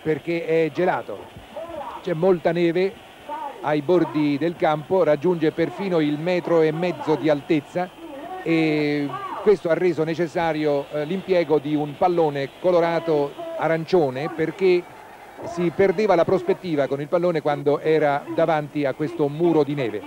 perché è gelato, c'è molta neve ai bordi del campo, raggiunge perfino il 1,5 metri di altezza, e questo ha reso necessario l'impiego di un pallone colorato arancione, perché si perdeva la prospettiva con il pallone quando era davanti a questo muro di neve.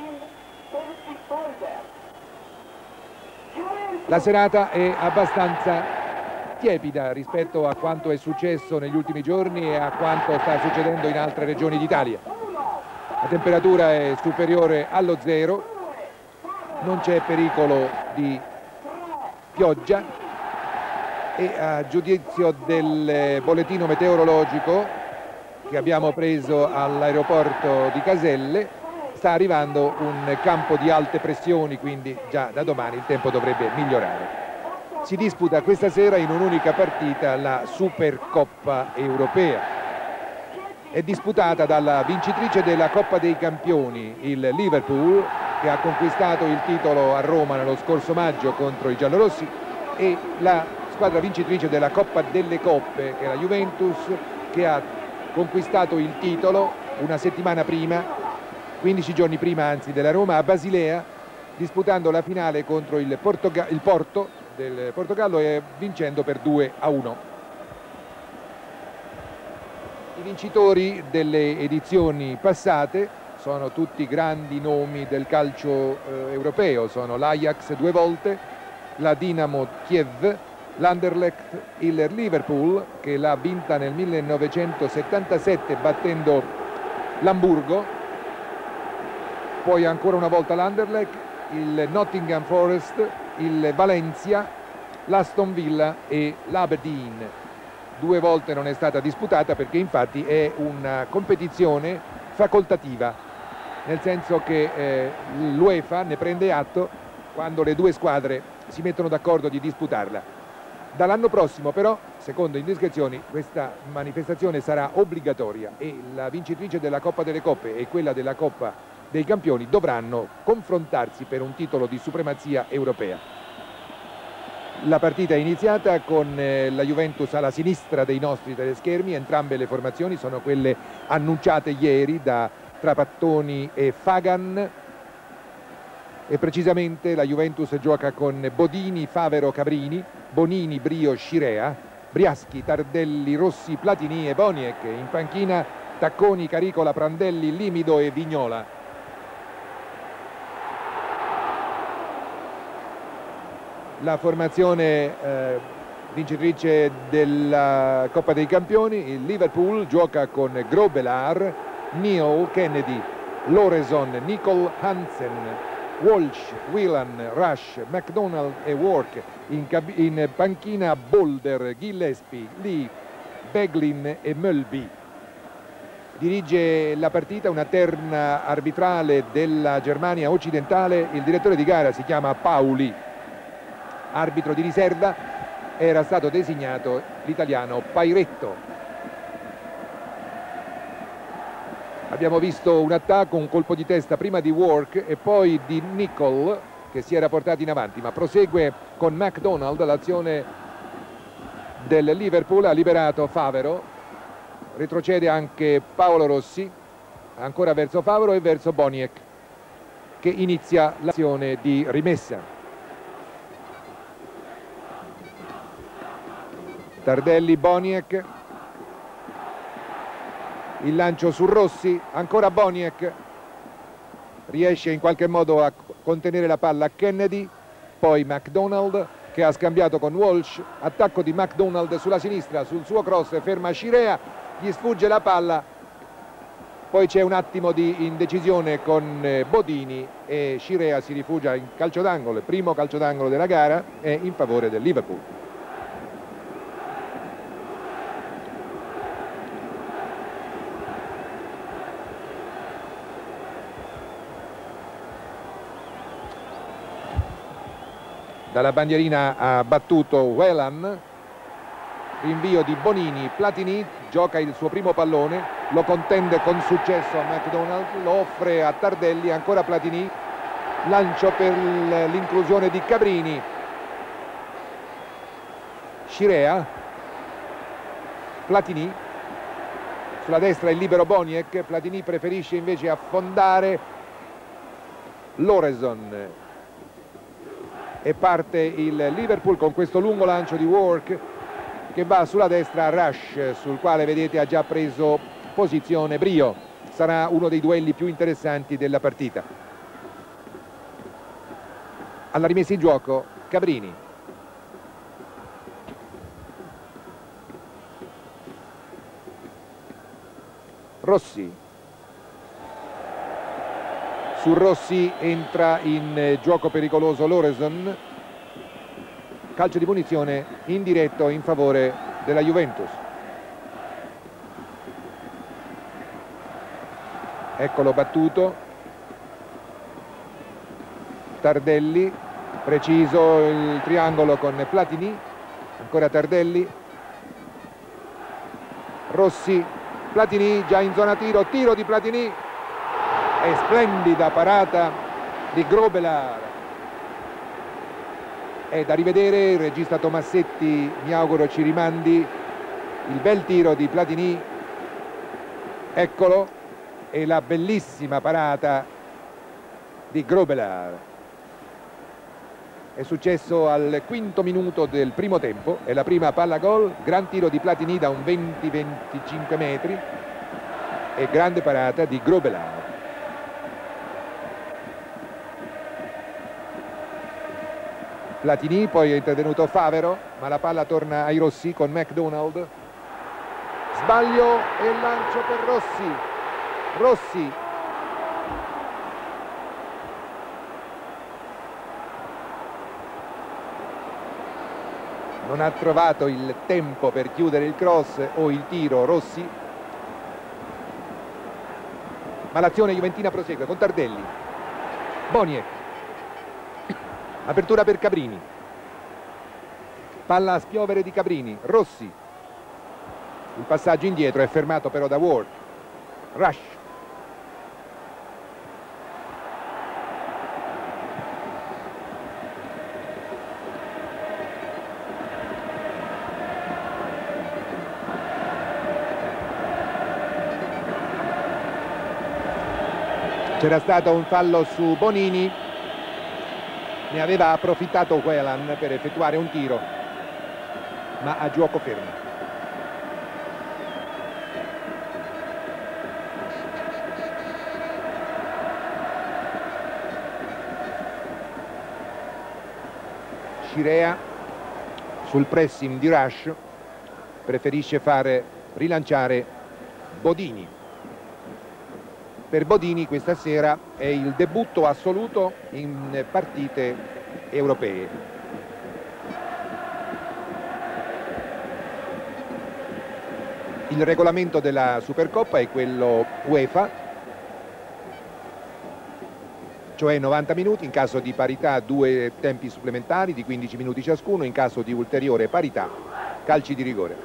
La serata è abbastanza tiepida rispetto a quanto è successo negli ultimi giorni e a quanto sta succedendo in altre regioni d'Italia. La temperatura è superiore allo zero, non c'è pericolo di pioggia e, a giudizio del bollettino meteorologico che abbiamo preso all'aeroporto di Caselle, sta arrivando un campo di alte pressioni, quindi già da domani il tempo dovrebbe migliorare. Si disputa questa sera in un'unica partita la Supercoppa europea. È disputata dalla vincitrice della Coppa dei Campioni, il Liverpool, che ha conquistato il titolo a Roma nello scorso maggio contro i giallorossi, e la squadra vincitrice della Coppa delle Coppe, che è la Juventus, che ha conquistato il titolo una settimana prima, 15 giorni prima anzi, della Roma a Basilea, disputando la finale contro il Porto del Portogallo e vincendo per 2-1. I vincitori delle edizioni passate sono tutti grandi nomi del calcio europeo, sono l'Ajax 2 volte, la Dinamo Kiev, l'Anderlecht, il Liverpool che l'ha vinta nel 1977 battendo l'Amburgo, poi ancora una volta l'Anderlecht, il Nottingham Forest, il Valencia, l'Aston Villa e l'Aberdeen. 2 volte non è stata disputata perché infatti è una competizione facoltativa, nel senso che l'UEFA ne prende atto quando le 2 squadre si mettono d'accordo di disputarla. Dall'anno prossimo però, secondo indiscrezioni, questa manifestazione sarà obbligatoria e la vincitrice della Coppa delle Coppe e quella della Coppa dei Campioni dovranno confrontarsi per un titolo di supremazia europea. La partita è iniziata con la Juventus alla sinistra dei nostri teleschermi, entrambe le formazioni sono quelle annunciate ieri da Trapattoni e Fagan, e precisamente la Juventus gioca con Bodini, Favero, Cabrini, Bonini, Brio, Scirea, Briaschi, Tardelli, Rossi, Platini e Boniek. In panchina Tacconi, Caricola, Prandelli, Limido e Vignola. La formazione vincitrice della Coppa dei Campioni, il Liverpool, gioca con Grobelar, Neal, Kennedy, Loreson, Nicol, Hansen, Walsh, Whelan, Rush, McDonald e Work. In panchina Boulder, Gillespie, Lee, Beglin e Mölby. Dirige la partita una terna arbitrale della Germania occidentale, il direttore di gara si chiama Pauli. Arbitro di riserva era stato designato l'italiano Pairetto. Abbiamo visto un attacco, un colpo di testa prima di Work e poi di Nicol, che si era portato in avanti, ma prosegue con McDonald l'azione del Liverpool. Ha liberato Favero, retrocede anche Paolo Rossi, ancora verso Favero e verso Boniek, che inizia l'azione di rimessa. Tardelli, Boniek, il lancio su Rossi, ancora Boniek, riesce in qualche modo a contenere la palla a Kennedy, poi McDonald che ha scambiato con Walsh, attacco di McDonald sulla sinistra, sul suo cross ferma Scirea, gli sfugge la palla, poi c'è un attimo di indecisione con Bodini e Scirea si rifugia in calcio d'angolo. Il primo calcio d'angolo della gara è in favore del Liverpool. Dalla bandierina ha battuto Whelan, rinvio di Bonini, Platini gioca il suo primo pallone, lo contende con successo a McDonald, lo offre a Tardelli, ancora Platini, lancio per l'inclusione di Cabrini, Scirea, Platini, Sulla destra il libero Boniek, Platini preferisce invece affondare Lorenzen e parte il Liverpool con questo lungo lancio di Work che va sulla destra a Rush, sul quale vedete ha già preso posizione Brio. Sarà uno dei duelli più interessanti della partita. Alla rimessa in gioco Cabrini. Rossi. Su Rossi entra in gioco pericoloso Lorenzen. Calcio di punizione indiretto in favore della Juventus. Eccolo battuto. Tardelli, preciso il triangolo con Platini. Ancora Tardelli. Rossi. Platini già in zona tiro, tiro di Platini e splendida parata di Grobelar. È da rivedere, il regista Tomassetti mi auguro ci rimandi il bel tiro di Platini, eccolo, e la bellissima parata di Grobelar. È successo al quinto minuto del primo tempo, è la prima palla gol, gran tiro di Platini da un 20-25 metri e grande parata di Grobelar. Platini, poi è intervenuto Favero, ma la palla torna ai Rossi con McDonald. Sbaglio e lancio per Rossi. Rossi. Non ha trovato il tempo per chiudere il cross o il tiro Rossi, ma l'azione juventina prosegue con Tardelli. Boniek, apertura per Cabrini, palla a spiovere di Cabrini. Rossi, il passaggio indietro è fermato però da Ward. Rush, c'era stato un fallo su Bonini, ne aveva approfittato Whelan per effettuare un tiro, ma a gioco fermo. Scirea sul pressing di Rush preferisce fare rilanciare Bodini. Per Bodini questa sera è il debutto assoluto in partite europee. Il regolamento della Supercoppa è quello UEFA, cioè 90 minuti, in caso di parità 2 tempi supplementari di 15 minuti ciascuno, in caso di ulteriore parità calci di rigore.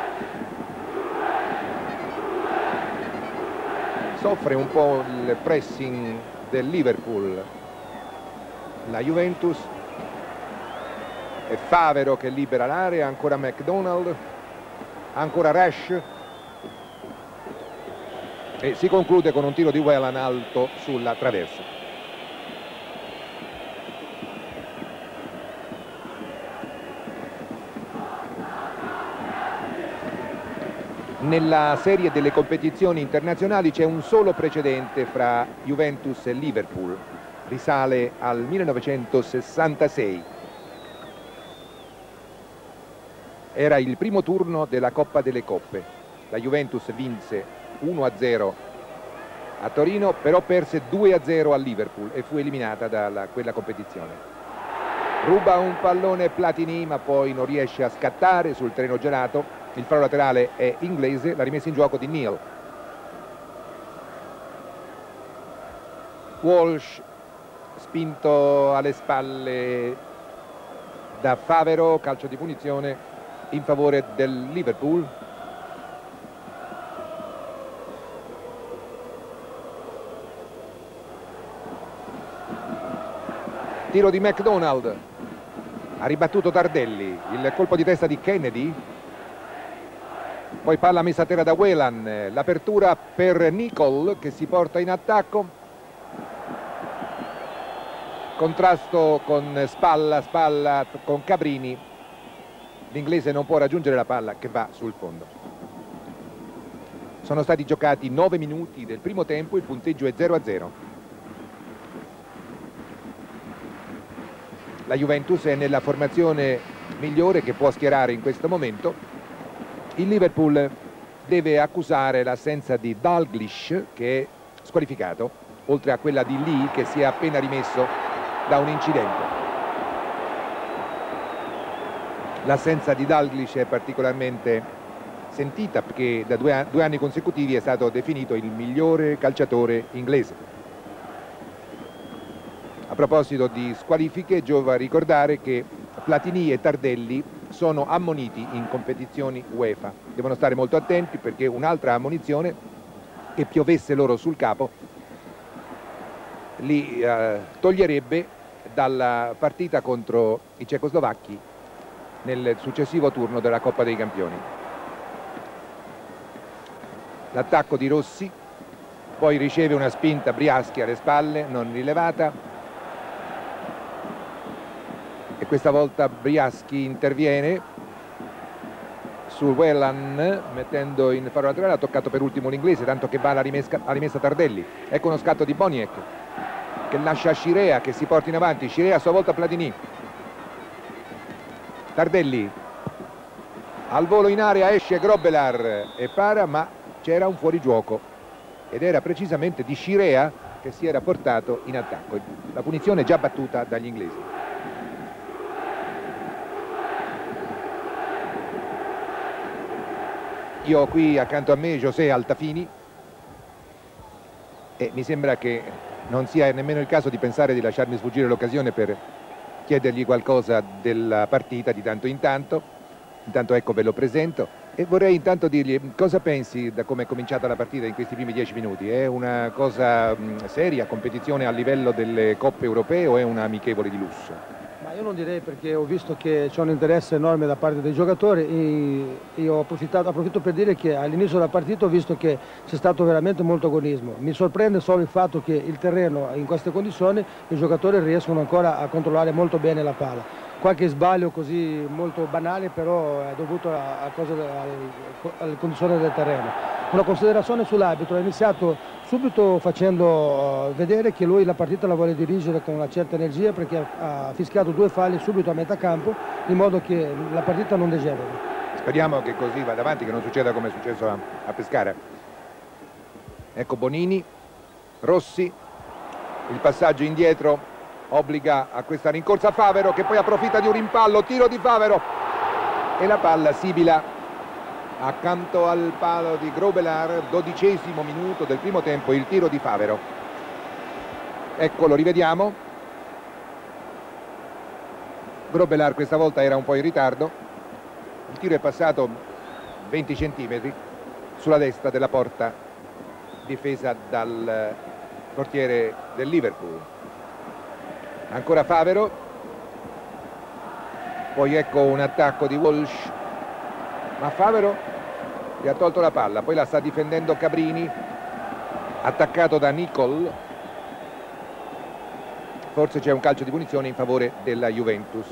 Soffre un po' il pressing del Liverpool la Juventus. È Favero che libera l'area, ancora McDonald, ancora Rush e si conclude con un tiro di Whelan alto sulla traversa. Nella serie delle competizioni internazionali c'è un solo precedente fra Juventus e Liverpool, risale al 1966. Era il primo turno della Coppa delle Coppe. La Juventus vinse 1-0 a Torino, però perse 2-0 a Liverpool e fu eliminata da quella competizione. Ruba un pallone Platini, ma poi non riesce a scattare sul terreno gelato. Il fallo laterale è inglese, la rimessa in gioco di Neal. Walsh spinto alle spalle da Favero, calcio di punizione in favore del Liverpool. Tiro di McDonald, ha ribattuto Tardelli, il colpo di testa di Kennedy. Poi palla messa a terra da Whelan, l'apertura per Nicol che si porta in attacco, contrasto con spalla con Cabrini, l'inglese non può raggiungere la palla che va sul fondo. Sono stati giocati 9 minuti del primo tempo, il punteggio è 0-0. La Juventus è nella formazione migliore che può schierare in questo momento. Il Liverpool deve accusare l'assenza di Dalglish, che è squalificato, oltre a quella di Lee che si è appena rimesso da un incidente. L'assenza di Dalglish è particolarmente sentita perché da due anni consecutivi è stato definito il migliore calciatore inglese. A proposito di squalifiche, giova ricordare che Platini e Tardelli sono ammoniti in competizioni UEFA. Devono stare molto attenti perché un'altra ammonizione che piovesse loro sul capo li toglierebbe dalla partita contro i cecoslovacchi nel successivo turno della Coppa dei Campioni. L'attacco di Rossi, poi riceve una spinta Briaschi alle spalle, non rilevata, e questa volta Briaschi interviene su Whelan mettendo in faro laterale. Ha toccato per ultimo l'inglese, tanto che va alla rimessa Tardelli. Ecco uno scatto di Boniek che lascia Scirea che si porta in avanti, Scirea a sua volta Platini. Tardelli al volo in area, esce Grobbelaar e para, ma c'era un fuorigioco ed era precisamente di Scirea che si era portato in attacco. La punizione già battuta dagli inglesi. Io ho qui accanto a me José Altafini e mi sembra che non sia nemmeno il caso di pensare di lasciarmi sfuggire l'occasione per chiedergli qualcosa della partita di tanto in tanto. Intanto ecco, ve lo presento e vorrei intanto dirgli cosa pensi da come è cominciata la partita in questi primi 10 minuti. È una cosa seria, competizione a livello delle coppe europee o è una amichevole di lusso? Ma io non direi, perché ho visto che c'è un interesse enorme da parte dei giocatori e io approfitto per dire che all'inizio della partita ho visto che c'è stato veramente molto agonismo. Mi sorprende solo il fatto che il terreno in queste condizioni i giocatori riescono ancora a controllare molto bene la palla. Qualche sbaglio così molto banale però è dovuto alle condizioni del terreno. Una considerazione sull'arbitro: ha iniziato subito facendo vedere che lui la partita la vuole dirigere con una certa energia, perché ha fischiato 2 falli subito a metà campo in modo che la partita non degeneri. Speriamo che così vada avanti, che non succeda come è successo a Pescara. Ecco Bonini, Rossi, il passaggio indietro obbliga a questa rincorsa Favero che poi approfitta di un rimpallo, tiro di Favero e la palla sibila accanto al palo di Grobbelaar. 12° minuto del primo tempo, il tiro di Favero. Eccolo, rivediamo. Grobbelaar questa volta era un po' in ritardo, il tiro è passato 20 centimetri sulla destra della porta difesa dal portiere del Liverpool. Ancora Favero, poi ecco un attacco di Walsh, ma Favero gli ha tolto la palla, poi la sta difendendo Cabrini, attaccato da Nicol. Forse c'è un calcio di punizione in favore della Juventus.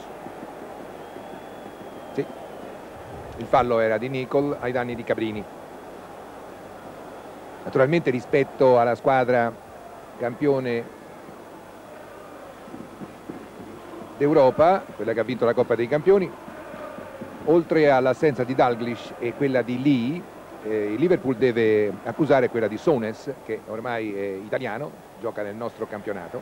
Sì, il fallo era di Nicol ai danni di Cabrini. Naturalmente rispetto alla squadra campione d'Europa, quella che ha vinto la Coppa dei Campioni, oltre all'assenza di Dalglish e quella di Lee, il Liverpool deve accusare quella di Souness, che ormai è italiano, gioca nel nostro campionato.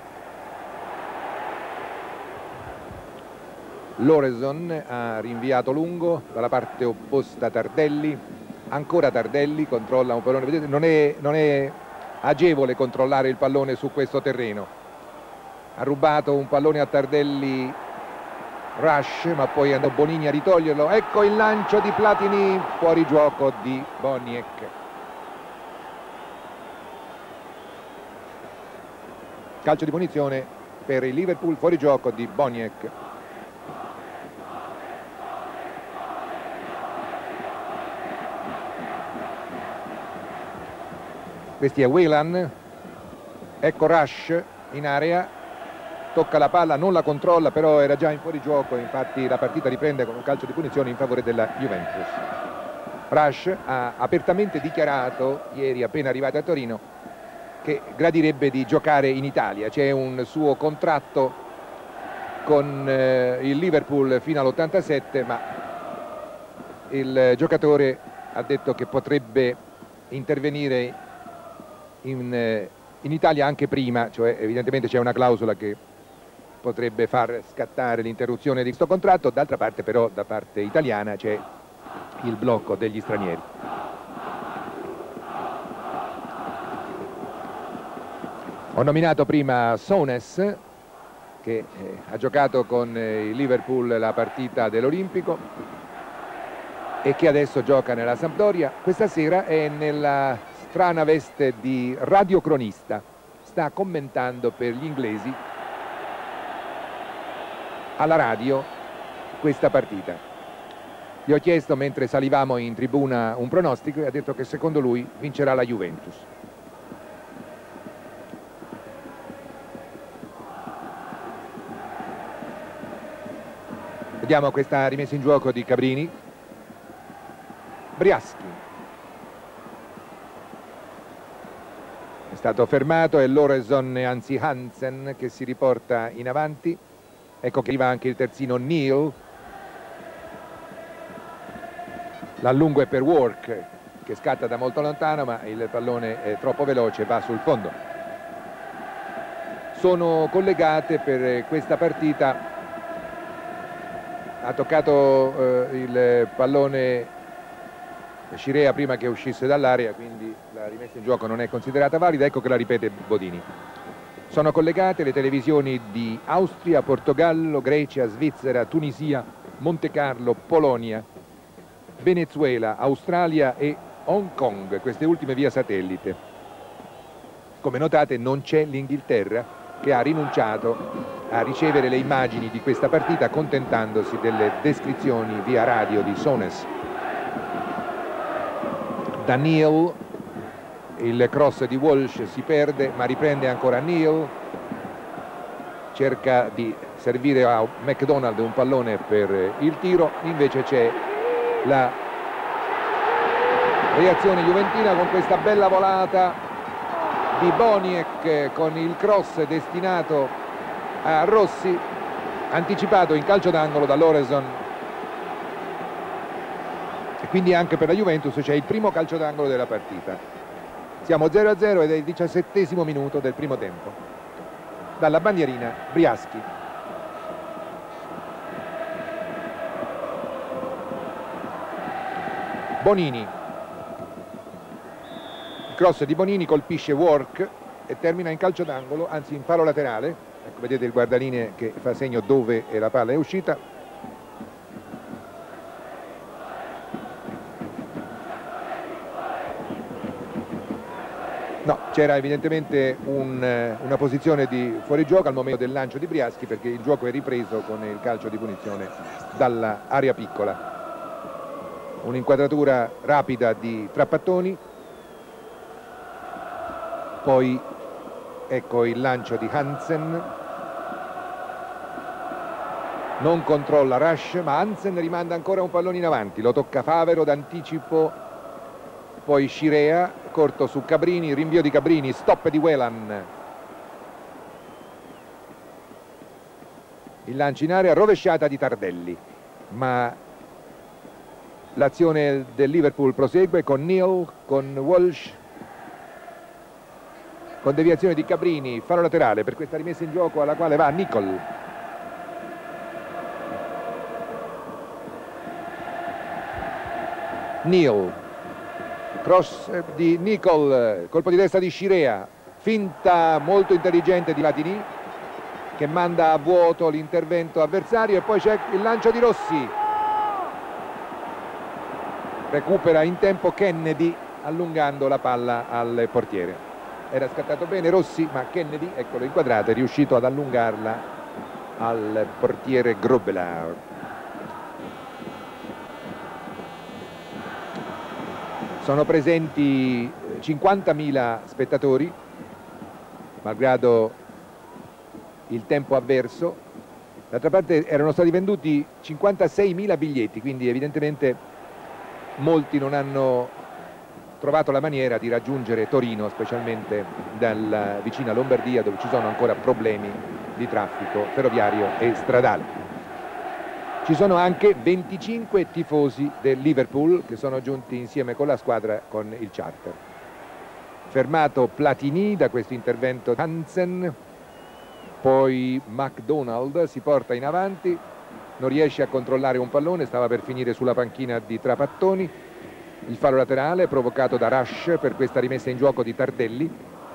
Lorenson ha rinviato lungo dalla parte opposta Tardelli, ancora Tardelli controlla un pallone. Vedete, non è agevole controllare il pallone su questo terreno. Ha rubato un pallone a Tardelli Rush, ma poi andò Bonini a ritoglierlo. Ecco il lancio di Platini, fuori gioco di Boniek. Calcio di punizione per il Liverpool, fuori gioco di Boniek. Questi è Whelan, ecco Rush in area, tocca la palla, non la controlla, però era già in fuorigioco, infatti la partita riprende con un calcio di punizione in favore della Juventus. Rush ha apertamente dichiarato ieri, appena arrivato a Torino, che gradirebbe di giocare in Italia. C'è un suo contratto con il Liverpool fino all'87, ma il giocatore ha detto che potrebbe intervenire in Italia anche prima, cioè evidentemente c'è una clausola che potrebbe far scattare l'interruzione di questo contratto. D'altra parte però da parte italiana c'è il blocco degli stranieri. Ho nominato prima Souness, che ha giocato con il Liverpool la partita dell'Olimpico e che adesso gioca nella Sampdoria. Questa sera è nella strana veste di radiocronista, sta commentando per gli inglesi alla radio questa partita. Gli ho chiesto mentre salivamo in tribuna un pronostico e ha detto che secondo lui vincerà la Juventus. Vediamo questa rimessa in gioco di Cabrini. Briaschi è stato fermato, è Lorenson e anzi Hansen che si riporta in avanti. Ecco che arriva anche il terzino Neal. L'allungo è per Work, che scatta da molto lontano, ma il pallone è troppo veloce, va sul fondo. Sono collegate per questa partita. Ha toccato il pallone Scirea prima che uscisse dall'area, quindi la rimessa in gioco non è considerata valida. Ecco che la ripete Bodini. Sono collegate le televisioni di Austria, Portogallo, Grecia, Svizzera, Tunisia, Montecarlo, Polonia, Venezuela, Australia e Hong Kong, queste ultime via satellite. Come notate non c'è l'Inghilterra, che ha rinunciato a ricevere le immagini di questa partita, accontentandosi delle descrizioni via radio di Souness. Daniel, il cross di Walsh si perde, ma riprende ancora Neal, cerca di servire a McDonald un pallone per il tiro, invece c'è la reazione juventina con questa bella volata di Boniek con il cross destinato a Rossi, anticipato in calcio d'angolo da Lorenson, e quindi anche per la Juventus c'è il primo calcio d'angolo della partita. Siamo 0-0 ed è il 17° minuto del primo tempo. Dalla bandierina Briaschi. Bonini. Il cross di Bonini colpisce Work e termina in calcio d'angolo, anzi in palo laterale. Ecco, vedete il guardalinee che fa segno dove la palla è uscita. No, c'era evidentemente una posizione di fuorigioco al momento del lancio di Briaschi, perché il gioco è ripreso con il calcio di punizione dall'area piccola. Un'inquadratura rapida di Trapattoni, poi ecco il lancio di Hansen, non controlla Rush, ma Hansen rimanda ancora un pallone in avanti, lo tocca Favero d'anticipo, poi Scirea, corto su Cabrini, rinvio di Cabrini, stop di Whelan. Il lancio in area, rovesciata di Tardelli, ma l'azione del Liverpool prosegue con Neal, con Walsh, con deviazione di Cabrini, fallo laterale per questa rimessa in gioco alla quale va Nicol. Neal, cross di Nicol, colpo di testa di Scirea, finta molto intelligente di Latini che manda a vuoto l'intervento avversario, e poi c'è il lancio di Rossi, recupera in tempo Kennedy allungando la palla al portiere. Era scattato bene Rossi, ma Kennedy, eccolo inquadrato, è riuscito ad allungarla al portiere Grobbelaar. Sono presenti 50.000 spettatori, malgrado il tempo avverso. D'altra parte erano stati venduti 56.000 biglietti, quindi evidentemente molti non hanno trovato la maniera di raggiungere Torino, specialmente dalla vicina Lombardia, dove ci sono ancora problemi di traffico ferroviario e stradale. Ci sono anche 25 tifosi del Liverpool che sono giunti insieme con la squadra con il charter. Fermato Platini da questo intervento Hansen, poi McDonald si porta in avanti, non riesce a controllare un pallone, stava per finire sulla panchina di Trapattoni. Il fallo laterale provocato da Rush per questa rimessa in gioco di Tardelli.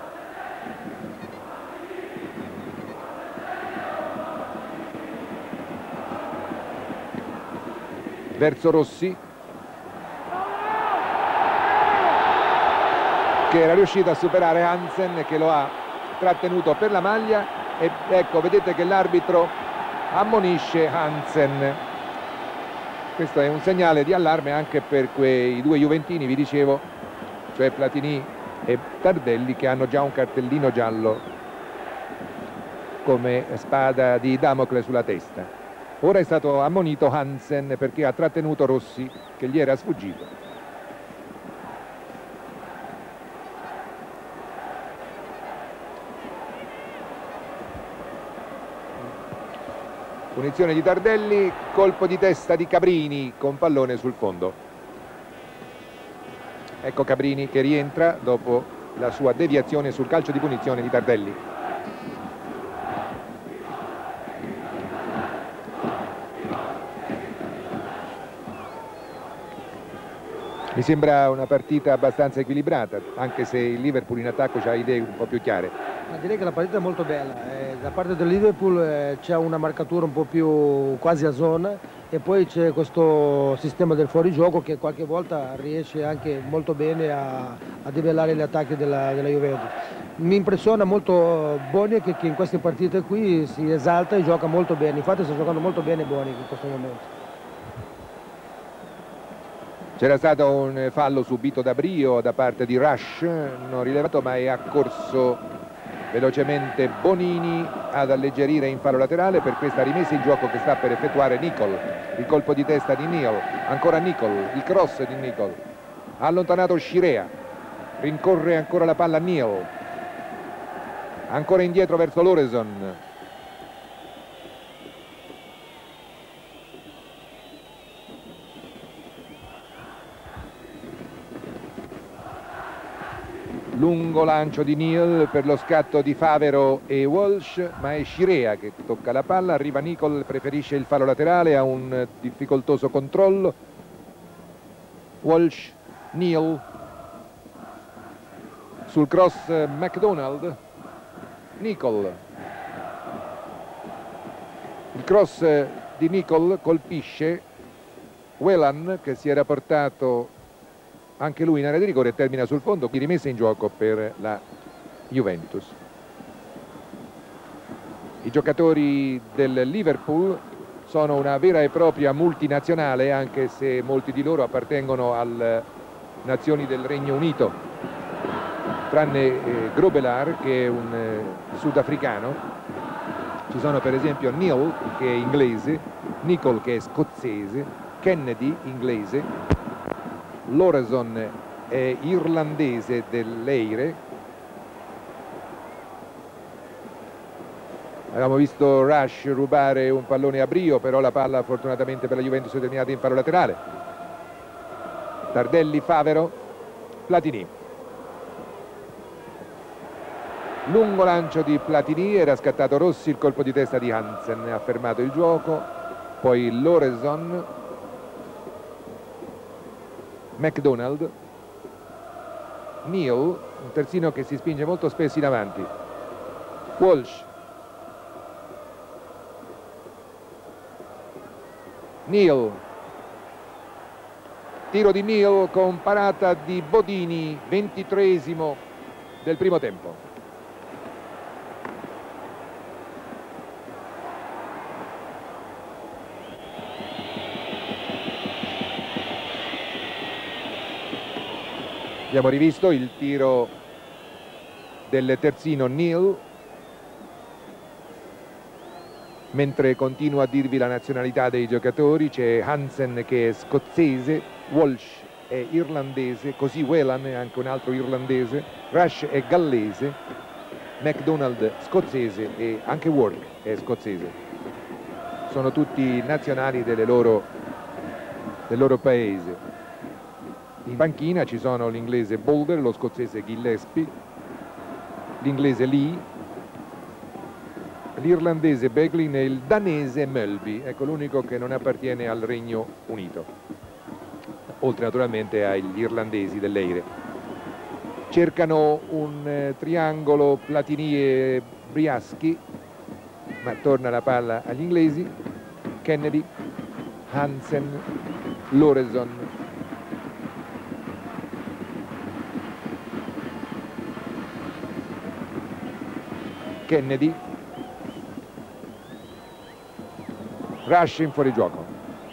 Verso Rossi, che era riuscito a superare Hansen, che lo ha trattenuto per la maglia, e ecco, vedete che l'arbitro ammonisce Hansen. Questo è un segnale di allarme anche per quei due juventini, vi dicevo, cioè Platini e Tardelli, che hanno già un cartellino giallo come spada di Damocle sulla testa. Ora è stato ammonito Hansen perché ha trattenuto Rossi, che gli era sfuggito. Punizione di Tardelli, colpo di testa di Cabrini con pallone sul fondo. Ecco Cabrini che rientra dopo la sua deviazione sul calcio di punizione di Tardelli. Mi sembra una partita abbastanza equilibrata, anche se il Liverpool in attacco ha idee un po' più chiare. Ma direi che la partita è molto bella. Da parte del Liverpool c'è una marcatura un po' più quasi a zona, e poi c'è questo sistema del fuorigioco che qualche volta riesce anche molto bene a debellare gli attacchi della Juventus. Mi impressiona molto Boni che in queste partite qui si esalta e gioca molto bene. Infatti sta giocando molto bene Boni in questo momento. C'era stato un fallo subito da Brio da parte di Rush, non rilevato, ma è accorso velocemente Bonini ad alleggerire in fallo laterale per questa rimessa in gioco che sta per effettuare Nicol. Il colpo di testa di Neal, ancora Nicol, il cross di Nicol, ha allontanato Scirea, rincorre ancora la palla Neal, ancora indietro verso Loreson. Lungo lancio di Neal per lo scatto di Favero e Walsh, ma è Scirea che tocca la palla. Arriva Nicol, preferisce il fallo laterale, ha un difficoltoso controllo. Walsh, Neal, sul cross McDonald, Nicol. Il cross di Nicol colpisce Whelan, che si era portato anche lui in area di rigore, e termina sul fondo, qui rimessa in gioco per la Juventus. I giocatori del Liverpool sono una vera e propria multinazionale, anche se molti di loro appartengono alle nazioni del Regno Unito, tranne Grobelar, che è un sudafricano. Ci sono per esempio Neal, che è inglese, Nicol, che è scozzese, Kennedy, inglese, Loreson è irlandese dell'Eire. Abbiamo visto Rush rubare un pallone a Brio, però la palla fortunatamente per la Juventus è terminata in fallo laterale. Tardelli, Favero, Platini. Lungo lancio di Platini, era scattato Rossi, il colpo di testa di Hansen ha fermato il gioco. Poi Loreson, McDonald, Neal, un terzino che si spinge molto spesso in avanti, Walsh, Neal, tiro di Neal con parata di Bodini, 23esimo del primo tempo. Abbiamo rivisto il tiro del terzino Neal, mentre continuo a dirvi la nazionalità dei giocatori. C'è Hansen che è scozzese, Walsh è irlandese, così Whelan è anche un altro irlandese, Rush è gallese, McDonald scozzese e anche Work è scozzese. Sono tutti nazionali del loro paese. In panchina ci sono l'inglese Boulder, lo scozzese Gillespie, l'inglese Lee, l'irlandese Beglin e il danese Mölby. Ecco l'unico che non appartiene al Regno Unito, oltre naturalmente agli irlandesi dell'Eire. Cercano un triangolo Platini e Briaschi, ma torna la palla agli inglesi. Kennedy, Hansen, Lorenson. Kennedy, Rush in fuorigioco.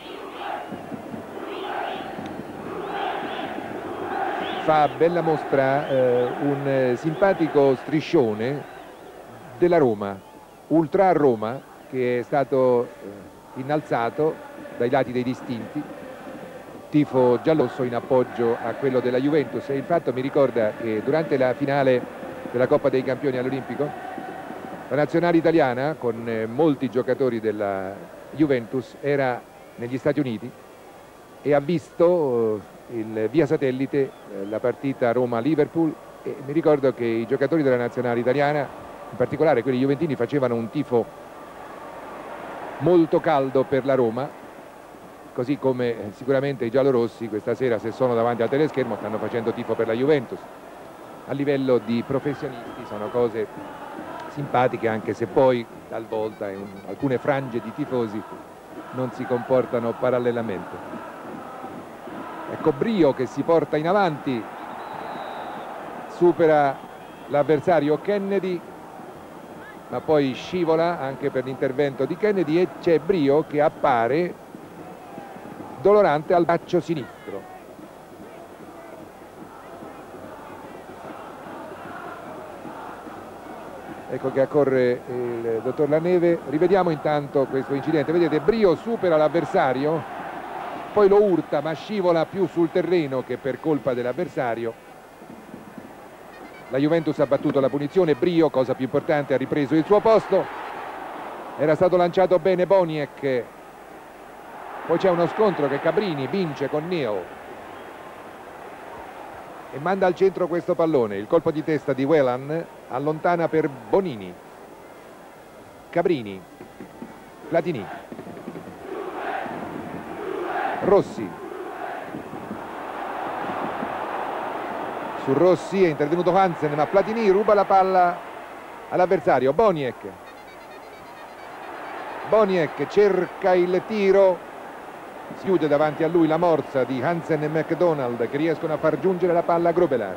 Fa bella mostra un simpatico striscione della Roma, Ultra Roma, che è stato innalzato dai lati dei distinti, tifo giallorosso in appoggio a quello della Juventus. E il fatto mi ricorda che durante la finale della Coppa dei Campioni all'Olimpico la nazionale italiana, con molti giocatori della Juventus, era negli Stati Uniti e ha visto via satellite la partita Roma-Liverpool, e mi ricordo che i giocatori della nazionale italiana, in particolare quelli juventini, facevano un tifo molto caldo per la Roma, così come sicuramente i giallorossi questa sera, se sono davanti al teleschermo, stanno facendo tifo per la Juventus. A livello di professionisti sono cose simpatiche, anche se poi talvolta in alcune frange di tifosi non si comportano parallelamente. Ecco Brio che si porta in avanti, supera l'avversario Kennedy, ma poi scivola anche per l'intervento di Kennedy, e c'è Brio che appare dolorante al braccio sinistro. Ecco che accorre il dottor Laneve. Rivediamo intanto questo incidente. Vedete, Brio supera l'avversario, poi lo urta, ma scivola più sul terreno che per colpa dell'avversario. La Juventus ha battuto la punizione. Brio, cosa più importante, ha ripreso il suo posto. Era stato lanciato bene Boniek. Poi c'è uno scontro che Cabrini vince con Neal e manda al centro questo pallone. Il colpo di testa di Whelan allontana per Bonini. Cabrini, Platini, Rossi. Su Rossi è intervenuto Hansen, ma Platini ruba la palla all'avversario. Boniek cerca il tiro, si chiude davanti a lui la morsa di Hansen e McDonald, che riescono a far giungere la palla a Grobelar.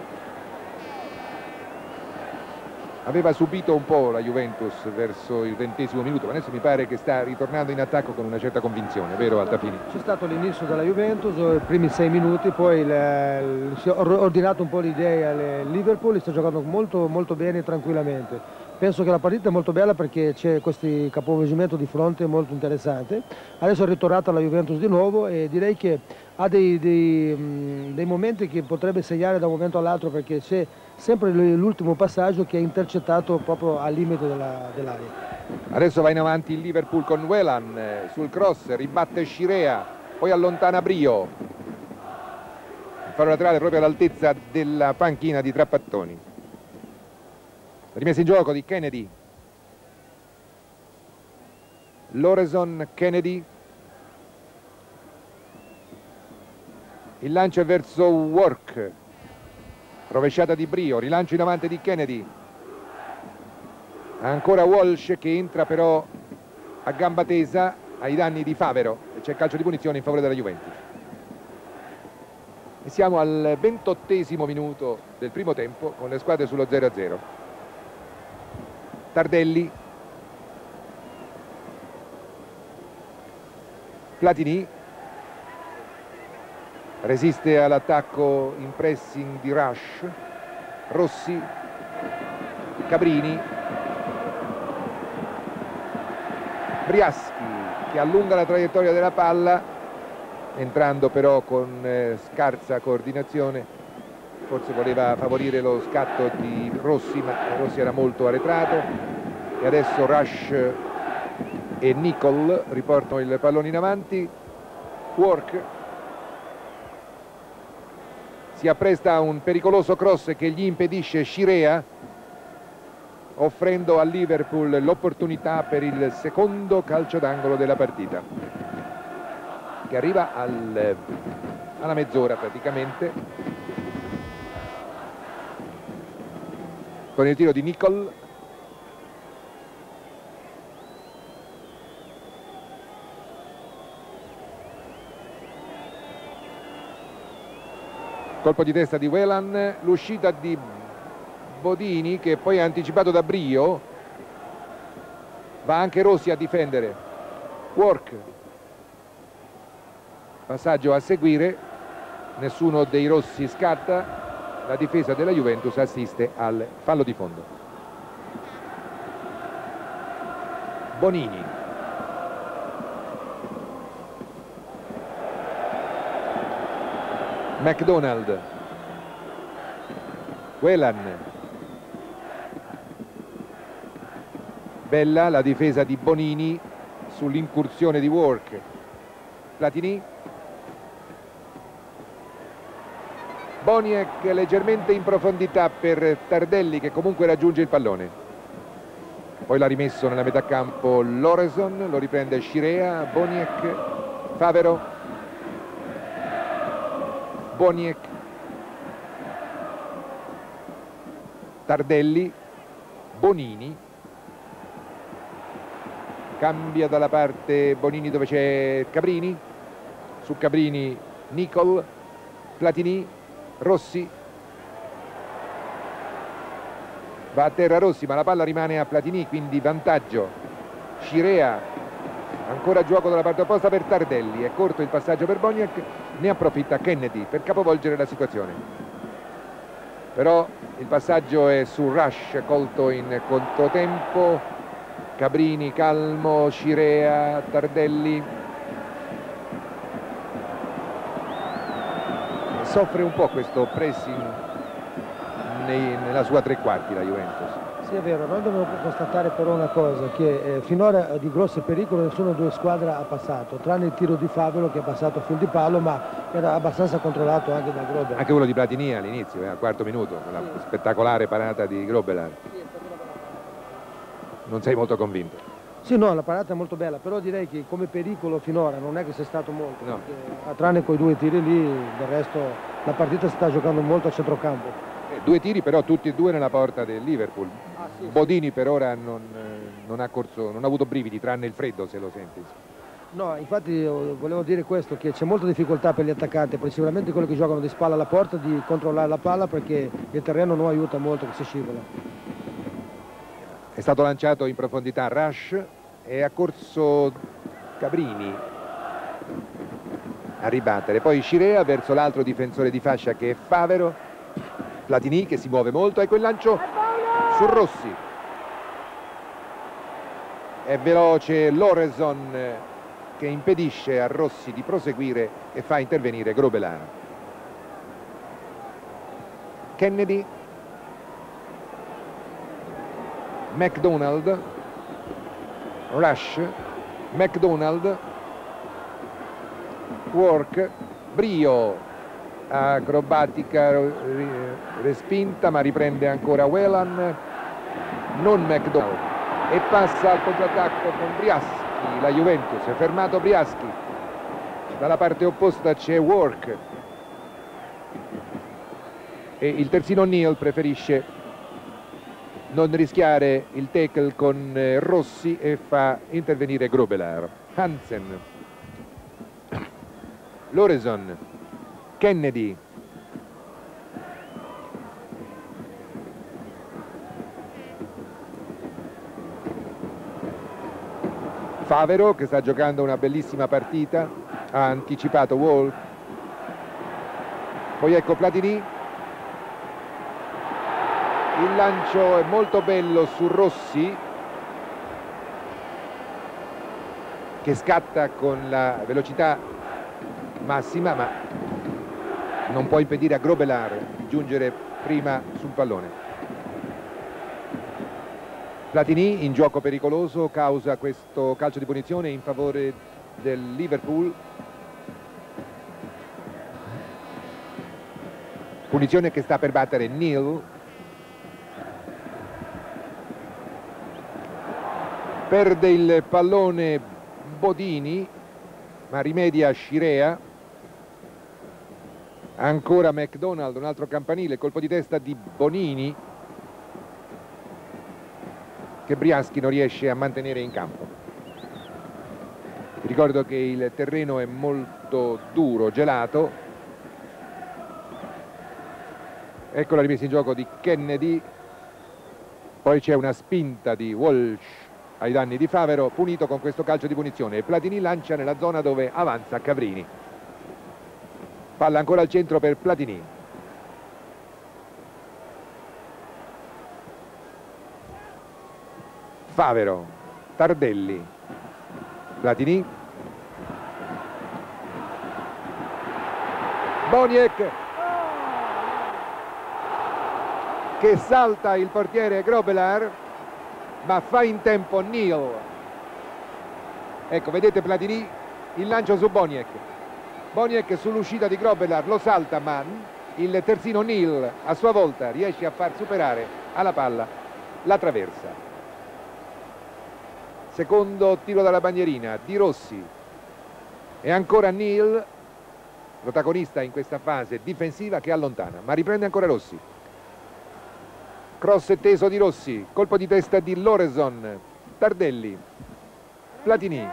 Aveva subito un po' la Juventus verso il 20° minuto, ma adesso mi pare che sta ritornando in attacco con una certa convinzione, vero Altafini? C'è stato l'inizio della Juventus, i primi 6 minuti, poi si è ordinato un po' l'idea al Liverpool, sta giocando molto, molto bene e tranquillamente. Penso che la partita è molto bella perché c'è questo capovolgimento di fronte molto interessante. Adesso è ritornata la Juventus di nuovo e direi che ha dei momenti che potrebbe segnare da un momento all'altro, perché c'è sempre l'ultimo passaggio che è intercettato proprio al limite dell'area. Adesso va in avanti il Liverpool con Whelan sul cross, ribatte Scirea, poi allontana Brio. Il fallo laterale proprio all'altezza della panchina di Trapattoni. Rimessa in gioco di Kennedy. Lorenson, Kennedy. Il lancio è verso Work. Rovesciata di Brio, rilancio in avanti di Kennedy. Ancora Walsh che entra però a gamba tesa ai danni di Favero. C'è calcio di punizione in favore della Juventus. E siamo al 28° minuto del primo tempo con le squadre sullo 0-0. Tardelli, Platini, resiste all'attacco in pressing di Rush, Rossi, Cabrini, Briaschi che allunga la traiettoria della palla, entrando però con scarsa coordinazione, forse voleva favorire lo scatto di Rossi, ma Rossi era molto arretrato. E adesso Rush e Nicol riportano il pallone in avanti. Work si appresta a un pericoloso cross che gli impedisce Scirea, offrendo al Liverpool l'opportunità per il secondo calcio d'angolo della partita, che arriva alla mezz'ora praticamente, con il tiro di Nicol. Colpo di testa di Whelan, l'uscita di Bodini che poi è anticipato da Brio, va anche Rossi a difendere. Work, passaggio a seguire, nessuno dei rossi scatta, la difesa della Juventus assiste al fallo di fondo. Bonini, McDonald, Whelan, bella la difesa di Bonini sull'incursione di Work. Platini, Boniek leggermente in profondità per Tardelli che comunque raggiunge il pallone, poi l'ha rimesso nella metà campo Lorenson, lo riprende Scirea, Boniek, Favero, Boniek, Tardelli, Bonini, cambia dalla parte Bonini dove c'è Cabrini, su Cabrini Nicol, Platini, Rossi, va a terra Rossi ma la palla rimane a Platini, quindi vantaggio Scirea, ancora gioco dalla parte opposta per Tardelli, è corto il passaggio per Boniek, ne approfitta Kennedy per capovolgere la situazione, però il passaggio è su Rush colto in controtempo. Cabrini calmo, Scirea, Tardelli, soffre un po' questo pressing nella sua tre quarti la Juventus. Sì, è vero, noi dobbiamo constatare però una cosa, che finora di grosso pericolo nessuna due squadre ha passato, tranne il tiro di Favero che è passato a fil di palo, ma era abbastanza controllato anche da Grobelar. Anche quello di Platini all'inizio, al quarto minuto, la spettacolare parata di Grobelar. Non sei molto convinto? Sì, no, la parata è molto bella, però direi che come pericolo finora non è che sia stato molto, no. Tranne quei due tiri lì, del resto la partita si sta giocando molto a centrocampo. Due tiri però tutti e due nella porta del Liverpool. Sì, Bodini per ora non ha avuto brividi, tranne il freddo, se lo senti. No, infatti volevo dire questo, che c'è molta difficoltà per gli attaccanti, principalmente quelli che giocano di spalla alla porta, di controllare la palla perché il terreno non aiuta molto che si scivola. È stato lanciato in profondità Rush e ha corso Cabrini a ribattere, poi Scirea verso l'altro difensore di fascia che è Favero, Platini che si muove molto e quel lancio su Rossi, è veloce Lorenson che impedisce a Rossi di proseguire e fa intervenire Grobelar. Kennedy, McDonald, Rush, McDonald, Work, Brio, acrobatica respinta ma riprende ancora Whelan, non McDonald, e passa al contrattacco con Briaschi. La Juventus è fermato Briaschi, dalla parte opposta c'è Work e il terzino Neal preferisce non rischiare il tackle con Rossi e fa intervenire Grobelar. Hansen, Lorenson, Kennedy, Favero che sta giocando una bellissima partita, ha anticipato Wolf, Poi ecco Platini, il lancio è molto bello su Rossi, che scatta con la velocità massima, ma non può impedire a Grobbelaar di giungere prima sul pallone. Platini in gioco pericoloso causa questo calcio di punizione in favore del Liverpool. Punizione che sta per battere Neal. Perde il pallone Bodini, ma rimedia Scirea. Ancora McDonald, un altro campanile, colpo di testa di Bonini che Briaschi non riesce a mantenere in campo. Vi ricordo che il terreno è molto duro, gelato. Ecco la rimessa in gioco di Kennedy, poi c'è una spinta di Walsh ai danni di Favero, punito con questo calcio di punizione, e Platini lancia nella zona dove avanza Cabrini. Palla ancora al centro per Platini. Favero, Tardelli, Platini, Boniek che salta il portiere Grobbelaar, ma fa in tempo Neal. Ecco, vedete Platini, il lancio su Boniek. Boniek sull'uscita di Grobbelaar lo salta, ma il terzino Neal a sua volta riesce a far superare alla palla la traversa. Secondo tiro dalla bandierina di Rossi, e ancora Neal, protagonista in questa fase difensiva, che allontana, ma riprende ancora Rossi. Cross teso di Rossi, colpo di testa di Lorenson, Tardelli, Platini.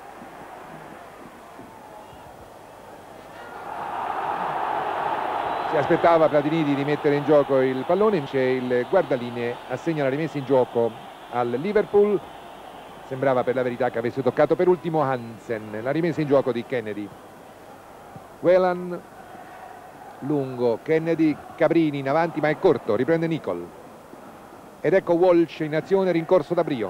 Si aspettava Platini di rimettere in gioco il pallone, c'è il guardalinee, assegna la rimessa in gioco al Liverpool. Sembrava per la verità che avesse toccato per ultimo Hansen. La rimessa in gioco di Kennedy. Whelan, lungo, Kennedy, Cabrini in avanti ma è corto, riprende Nicol. Ed ecco Walsh in azione, rincorso da Brio.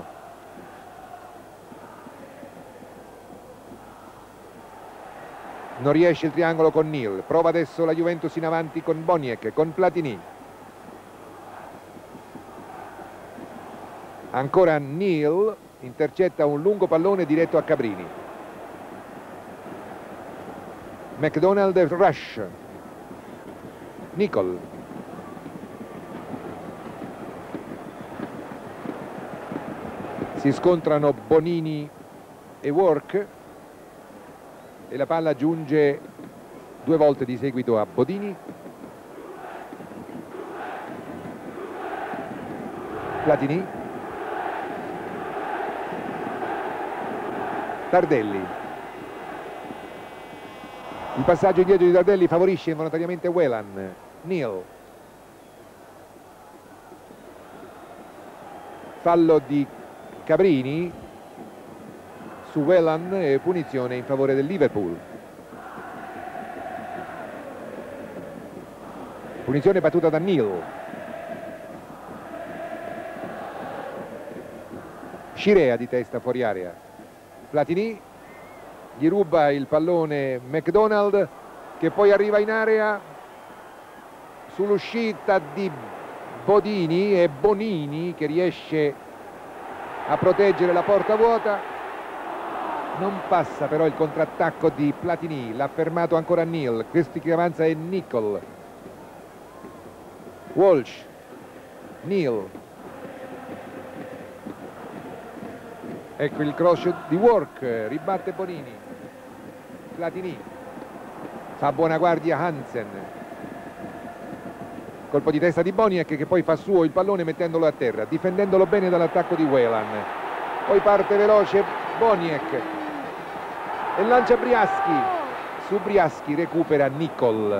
Non riesce il triangolo con Neal, prova adesso la Juventus in avanti con Boniek, con Platini. Ancora Neal, intercetta un lungo pallone diretto a Cabrini. McDonald, Rush, Nicol. Si scontrano Bonini e Work e la palla giunge due volte di seguito a Bodini. Platini, Tardelli. Il passaggio indietro di Tardelli favorisce involontariamente Whelan. Neal. Fallo di Cabrini su Whelan e punizione in favore del Liverpool. Punizione battuta da Neal. Scirea di testa fuori area. Platini gli ruba il pallone McDonald, che poi arriva in area sull'uscita di Bodini e Bonini che riesce a proteggere la porta vuota. Non passa però il contrattacco di Platini, l'ha fermato ancora Neal. Questo che avanza è Nicol. Walsh, Neal. Ecco il cross di Work, ribatte Bonini. Platini fa buona guardia Hansen. Colpo di testa di Boniek che poi fa suo il pallone mettendolo a terra, difendendolo bene dall'attacco di Whelan. Poi parte veloce Boniek e lancia Briaschi. Su Briaschi recupera Nicol.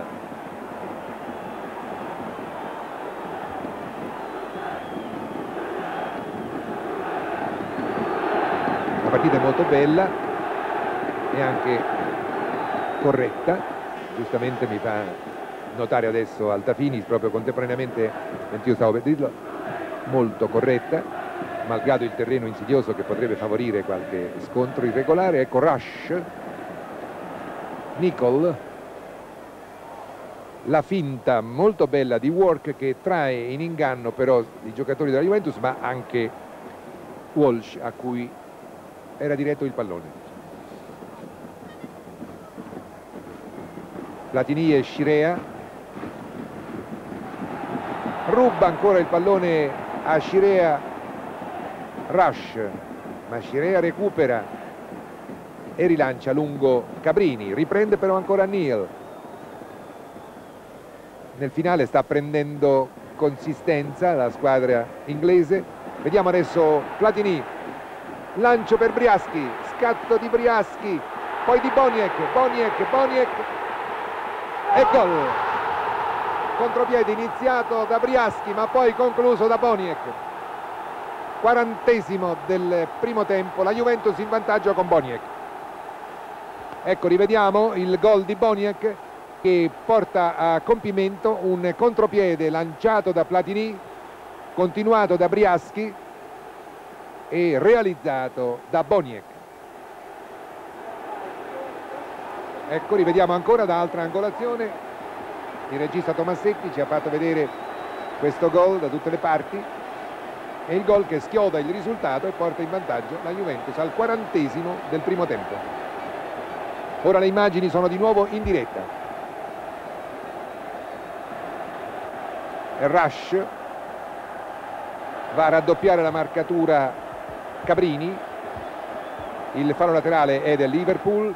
La partita è molto bella e anche corretta. Giustamente mi fa notare adesso Altafini, proprio contemporaneamente, mentre io stavo per dirlo, molto corretta, malgrado il terreno insidioso che potrebbe favorire qualche scontro irregolare. Ecco Rush, Nicol, la finta molto bella di Work che trae in inganno però i giocatori della Juventus, ma anche Walsh, a cui era diretto il pallone. Platini e Scirea, ruba ancora il pallone a Scirea Rush, ma Scirea recupera e rilancia lungo Cabrini, riprende però ancora Neal. Nel finale sta prendendo consistenza la squadra inglese. Vediamo adesso Platini, lancio per Briaschi, scatto di Briaschi, poi di Boniek e gol. Contropiede iniziato da Briaschi ma poi concluso da Boniek. 40° del primo tempo, la Juventus in vantaggio con Boniek. Ecco, rivediamo il gol di Boniek che porta a compimento un contropiede lanciato da Platini, continuato da Briaschi e realizzato da Boniek. Ecco, rivediamo ancora da altra angolazione. Il regista Tomassetti ci ha fatto vedere questo gol da tutte le parti. È il gol che schioda il risultato e porta in vantaggio la Juventus al 40° del primo tempo. Ora le immagini sono di nuovo in diretta. Rush va a raddoppiare la marcatura Cabrini, il fallo laterale è del Liverpool.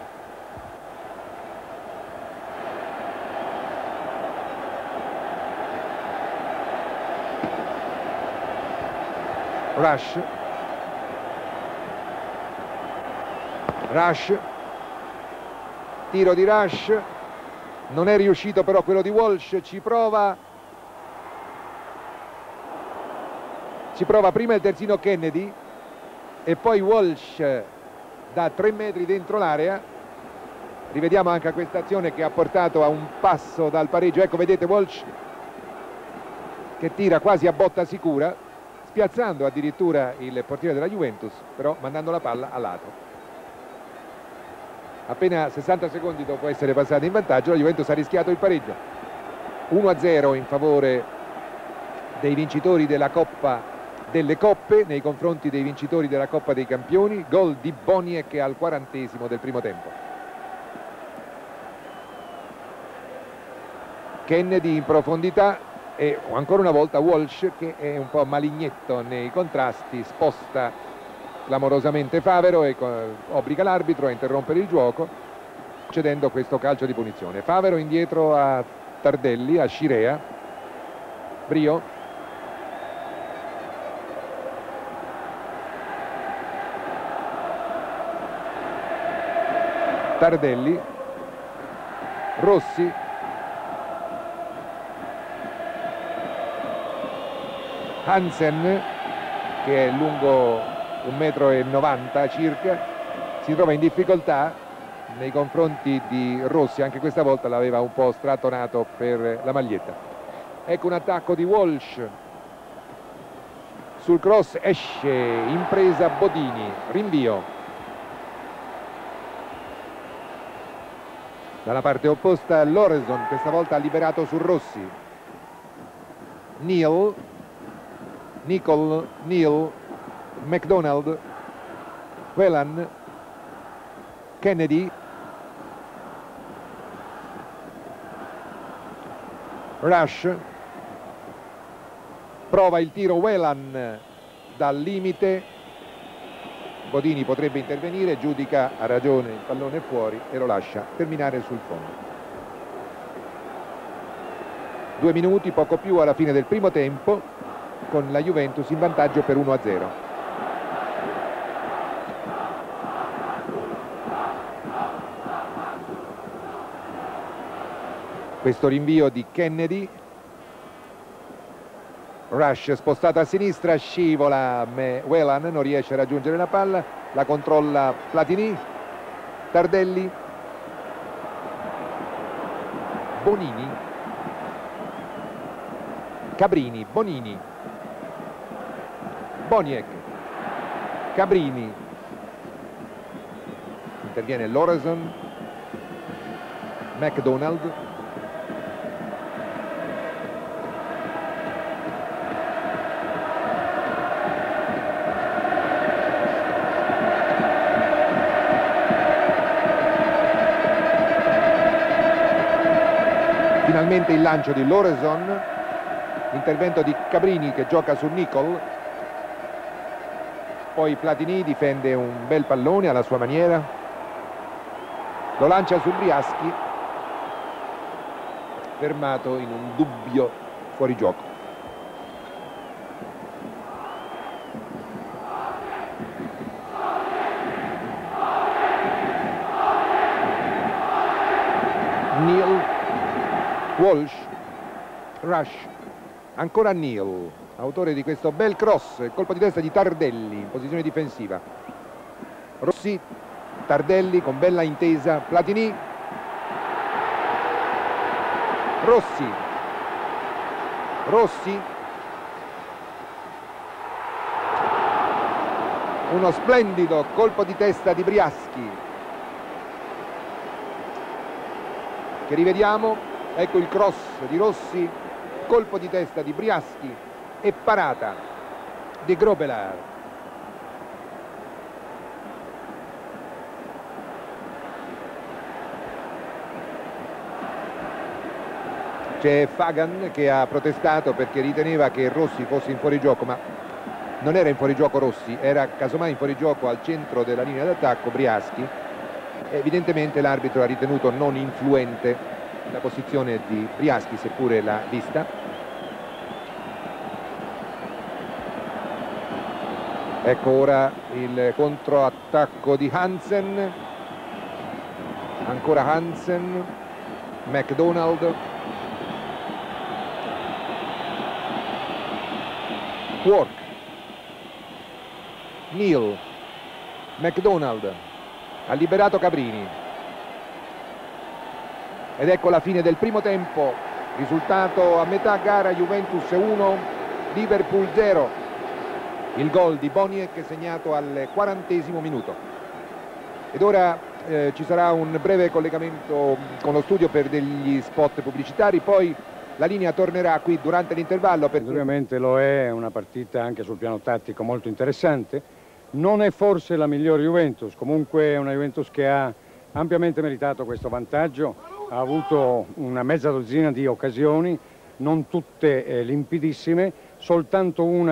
Rush, tiro di Rush, non è riuscito però quello di Walsh, ci prova prima il terzino Kennedy e poi Walsh da 3 metri dentro l'area. Rivediamo anche questa azione che ha portato a un passo dal pareggio. Ecco, vedete Walsh che tira quasi a botta sicura, spiazzando addirittura il portiere della Juventus, però mandando la palla a lato. Appena 60 secondi dopo essere passati in vantaggio, la Juventus ha rischiato il pareggio. 1-0 in favore dei vincitori della Coppa delle Coppe nei confronti dei vincitori della Coppa dei Campioni. Gol di Boniek al 40° del primo tempo. Kennedy in profondità e ancora una volta Walsh, che è un po' malignetto nei contrasti, sposta clamorosamente Favero e obbliga l'arbitro a interrompere il gioco cedendo questo calcio di punizione. Favero indietro a Tardelli, a Scirea, Brio, Tardelli, Rossi, Hansen, che è lungo 1,90 m circa, si trova in difficoltà nei confronti di Rossi, anche questa volta l'aveva un po' strattonato per la maglietta. Ecco un attacco di Walsh, sul cross esce, impresa Bodini, rinvio. Dalla parte opposta Lorenson, questa volta ha liberato su Rossi. Neal, McDonald, Whelan, Kennedy, Rush, prova il tiro Whelan dal limite. Bodini potrebbe intervenire, giudica a ragione il pallone è fuori e lo lascia terminare sul fondo. 2 minuti, poco più, alla fine del primo tempo, con la Juventus in vantaggio per 1-0. Questo rinvio di Kennedy. Rush spostato a sinistra, scivola Whelan, non riesce a raggiungere la palla, la controlla Platini, Tardelli, Bonini, Cabrini, Bonini, Boniek, Cabrini, interviene Lorenzen, McDonald, finalmente il lancio di Lorenzen, intervento di Cabrini che gioca su Nicol, poi Platini difende un bel pallone alla sua maniera, lo lancia su Briaschi, fermato in un dubbio fuorigioco. Neal, Walsh, Rush, ancora Neal, autore di questo bel cross, il colpo di testa di Tardelli in posizione difensiva. Rossi, Tardelli con bella intesa, Platini, Rossi, Rossi, uno splendido colpo di testa di Briaschi che rivediamo, ecco il cross di Rossi, colpo di testa di Briaschi e parata di Grobelar. C'è Fagan che ha protestato perché riteneva che Rossi fosse in fuorigioco, ma non era in fuorigioco Rossi, era casomai in fuorigioco al centro della linea d'attacco Briaschi. Evidentemente l'arbitro ha ritenuto non influente la posizione di Briaschi, seppure l'ha vista. Ecco ora il controattacco di Hansen, ancora Hansen, McDonald, Quark, Neal, McDonald, ha liberato Cabrini ed ecco la fine del primo tempo, risultato a metà gara: Juventus 1, Liverpool 0. Il gol di Boniek segnato al 40° minuto. Ed ora ci sarà un breve collegamento con lo studio per degli spot pubblicitari, poi la linea tornerà qui durante l'intervallo. Ovviamente lo è una partita anche sul piano tattico molto interessante. Non è forse la migliore Juventus, comunque è una Juventus che ha ampiamente meritato questo vantaggio, ha avuto una mezza dozzina di occasioni, non tutte limpidissime, soltanto una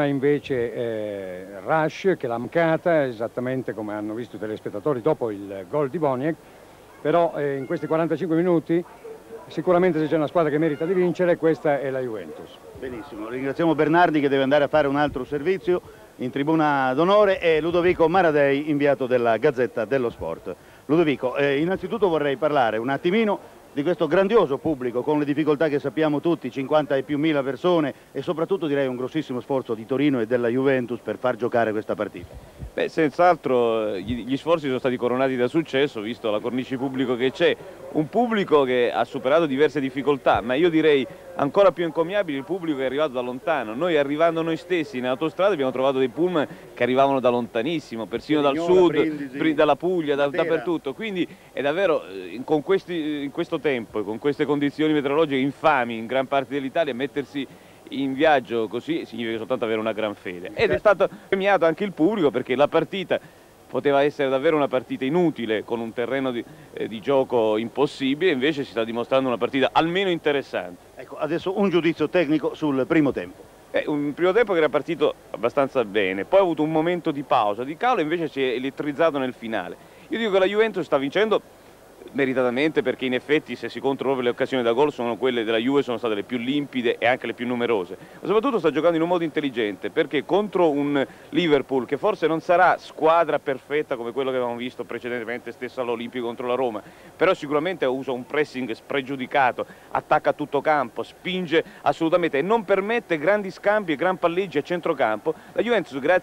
invece Rush che l'ha mancata, esattamente come hanno visto i telespettatori dopo il gol di Boniek, però in questi 45 minuti sicuramente se c'è una squadra che merita di vincere, questa è la Juventus. Benissimo, ringraziamo Bernardi che deve andare a fare un altro servizio in tribuna d'onore e Ludovico Maradei, inviato della Gazzetta dello Sport. Ludovico, innanzitutto vorrei parlare un attimino di questo grandioso pubblico con le difficoltà che sappiamo tutti, 50 e più mila persone, e soprattutto direi un grossissimo sforzo di Torino e della Juventus per far giocare questa partita. Beh, senz'altro gli sforzi sono stati coronati da successo, visto la cornice pubblico che c'è, un pubblico che ha superato diverse difficoltà, ma io direi ancora più encomiabile il pubblico che è arrivato da lontano. Noi arrivando noi stessi in autostrada abbiamo trovato dei pullman che arrivavano da lontanissimo, persino dal sud, Brindisi, dalla Puglia, dappertutto, quindi è davvero in questo tempo, con queste condizioni meteorologiche infami in gran parte dell'Italia, mettersi in viaggio così significa soltanto avere una gran fede. Ed è stato premiato anche il pubblico, perché la partita poteva essere davvero una partita inutile con un terreno di gioco impossibile, invece si sta dimostrando una partita almeno interessante. Ecco, adesso un giudizio tecnico sul primo tempo. Un primo tempo che era partito abbastanza bene, poi ha avuto un momento di pausa, di calo, invece si è elettrizzato nel finale. Io dico che la Juventus sta vincendo meritatamente, perché in effetti se si contano proprio le occasioni da gol, sono quelle della Juve, sono state le più limpide e anche le più numerose, ma soprattutto sta giocando in un modo intelligente, perché contro un Liverpool che forse non sarà squadra perfetta come quello che avevamo visto precedentemente stesso all'Olimpico contro la Roma, però sicuramente usa un pressing spregiudicato, attacca a tutto campo, spinge assolutamente e non permette grandi scambi e gran palleggi a centrocampo. La Juventus, grazie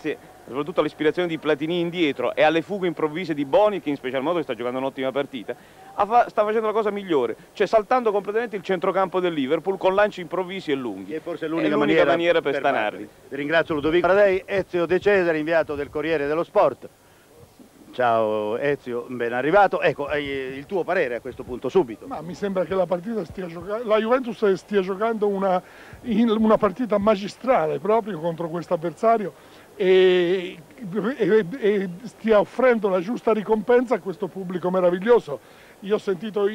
soprattutto all'ispirazione di Platini indietro e alle fughe improvvise di Boni, che in special modo sta giocando un'ottima partita, sta facendo la cosa migliore, cioè saltando completamente il centrocampo del Liverpool con lanci improvvisi e lunghi. E forse è l'unica l'unica maniera per stanarli. Vi ringrazio Ludovico Maradei, Ezio De Cesare, inviato del Corriere dello Sport. Ciao Ezio, ben arrivato. Ecco, il tuo parere a questo punto subito. Ma mi sembra che la Juventus stia giocando una partita magistrale proprio contro questo avversario e stia offrendo la giusta ricompensa a questo pubblico meraviglioso. Io ho sentito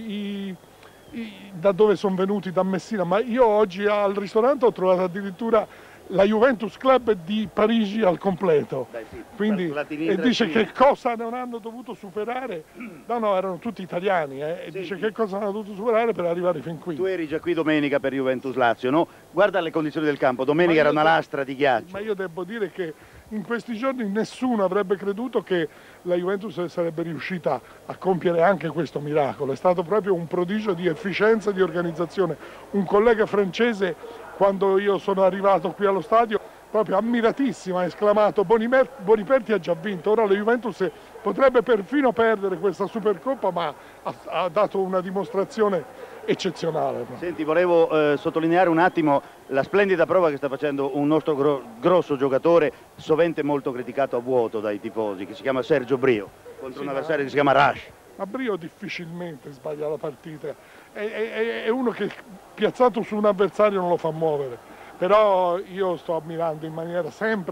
da dove sono venuti, da Messina, ma io oggi al ristorante ho trovato addirittura la Juventus Club di Parigi al completo. Dai, sì, quindi, e dice che cosa non hanno dovuto superare, no, erano tutti italiani, e dice che cosa hanno dovuto superare per arrivare fin qui. Tu eri già qui domenica per Juventus Lazio, no? Guarda le condizioni del campo, domenica era una lastra di ghiaccio. Ma io devo dire che in questi giorni nessuno avrebbe creduto che la Juventus sarebbe riuscita a compiere anche questo miracolo. È stato proprio un prodigio di efficienza e di organizzazione. Un collega francese, quando io sono arrivato qui allo stadio, proprio ammiratissimo, ha esclamato: Boniperti ha già vinto, ora la Juventus potrebbe perfino perdere questa Supercoppa, ma ha dato una dimostrazione eccezionale. Senti, volevo sottolineare un attimo la splendida prova che sta facendo un nostro grosso giocatore, sovente molto criticato a vuoto dai tifosi, che si chiama Sergio Brio, contro un avversario che si chiama Rush. Ma Brio difficilmente sbaglia la partita, è uno che piazzato su un avversario non lo fa muovere, però io sto ammirando in maniera sempre,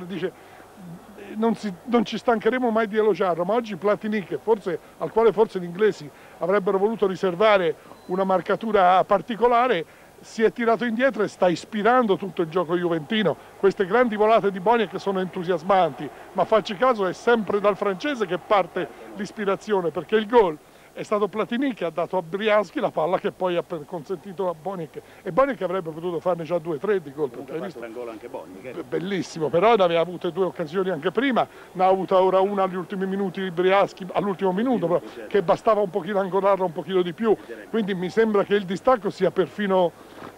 non ci stancheremo mai di elogiarlo, ma oggi Platini, al quale forse gli inglesi avrebbero voluto riservare una marcatura particolare, si è tirato indietro e sta ispirando tutto il gioco juventino. Queste grandi volate di Boni che sono entusiasmanti, ma facci caso, è sempre dal francese che parte l'ispirazione, perché il gol è stato Platini che ha dato a Brianski la palla che poi ha consentito a Boniek, e Boniek avrebbe potuto farne già 2-3 di gol. Comunque basta un gol anche Boniek. Bellissimo, però ne aveva avute 2 occasioni anche prima, ne ha avuta ora una agli ultimi minuti di Brianski, all'ultimo minuto, però, che bastava un pochino ancorarla un pochino di più, quindi mi sembra che il distacco sia perfino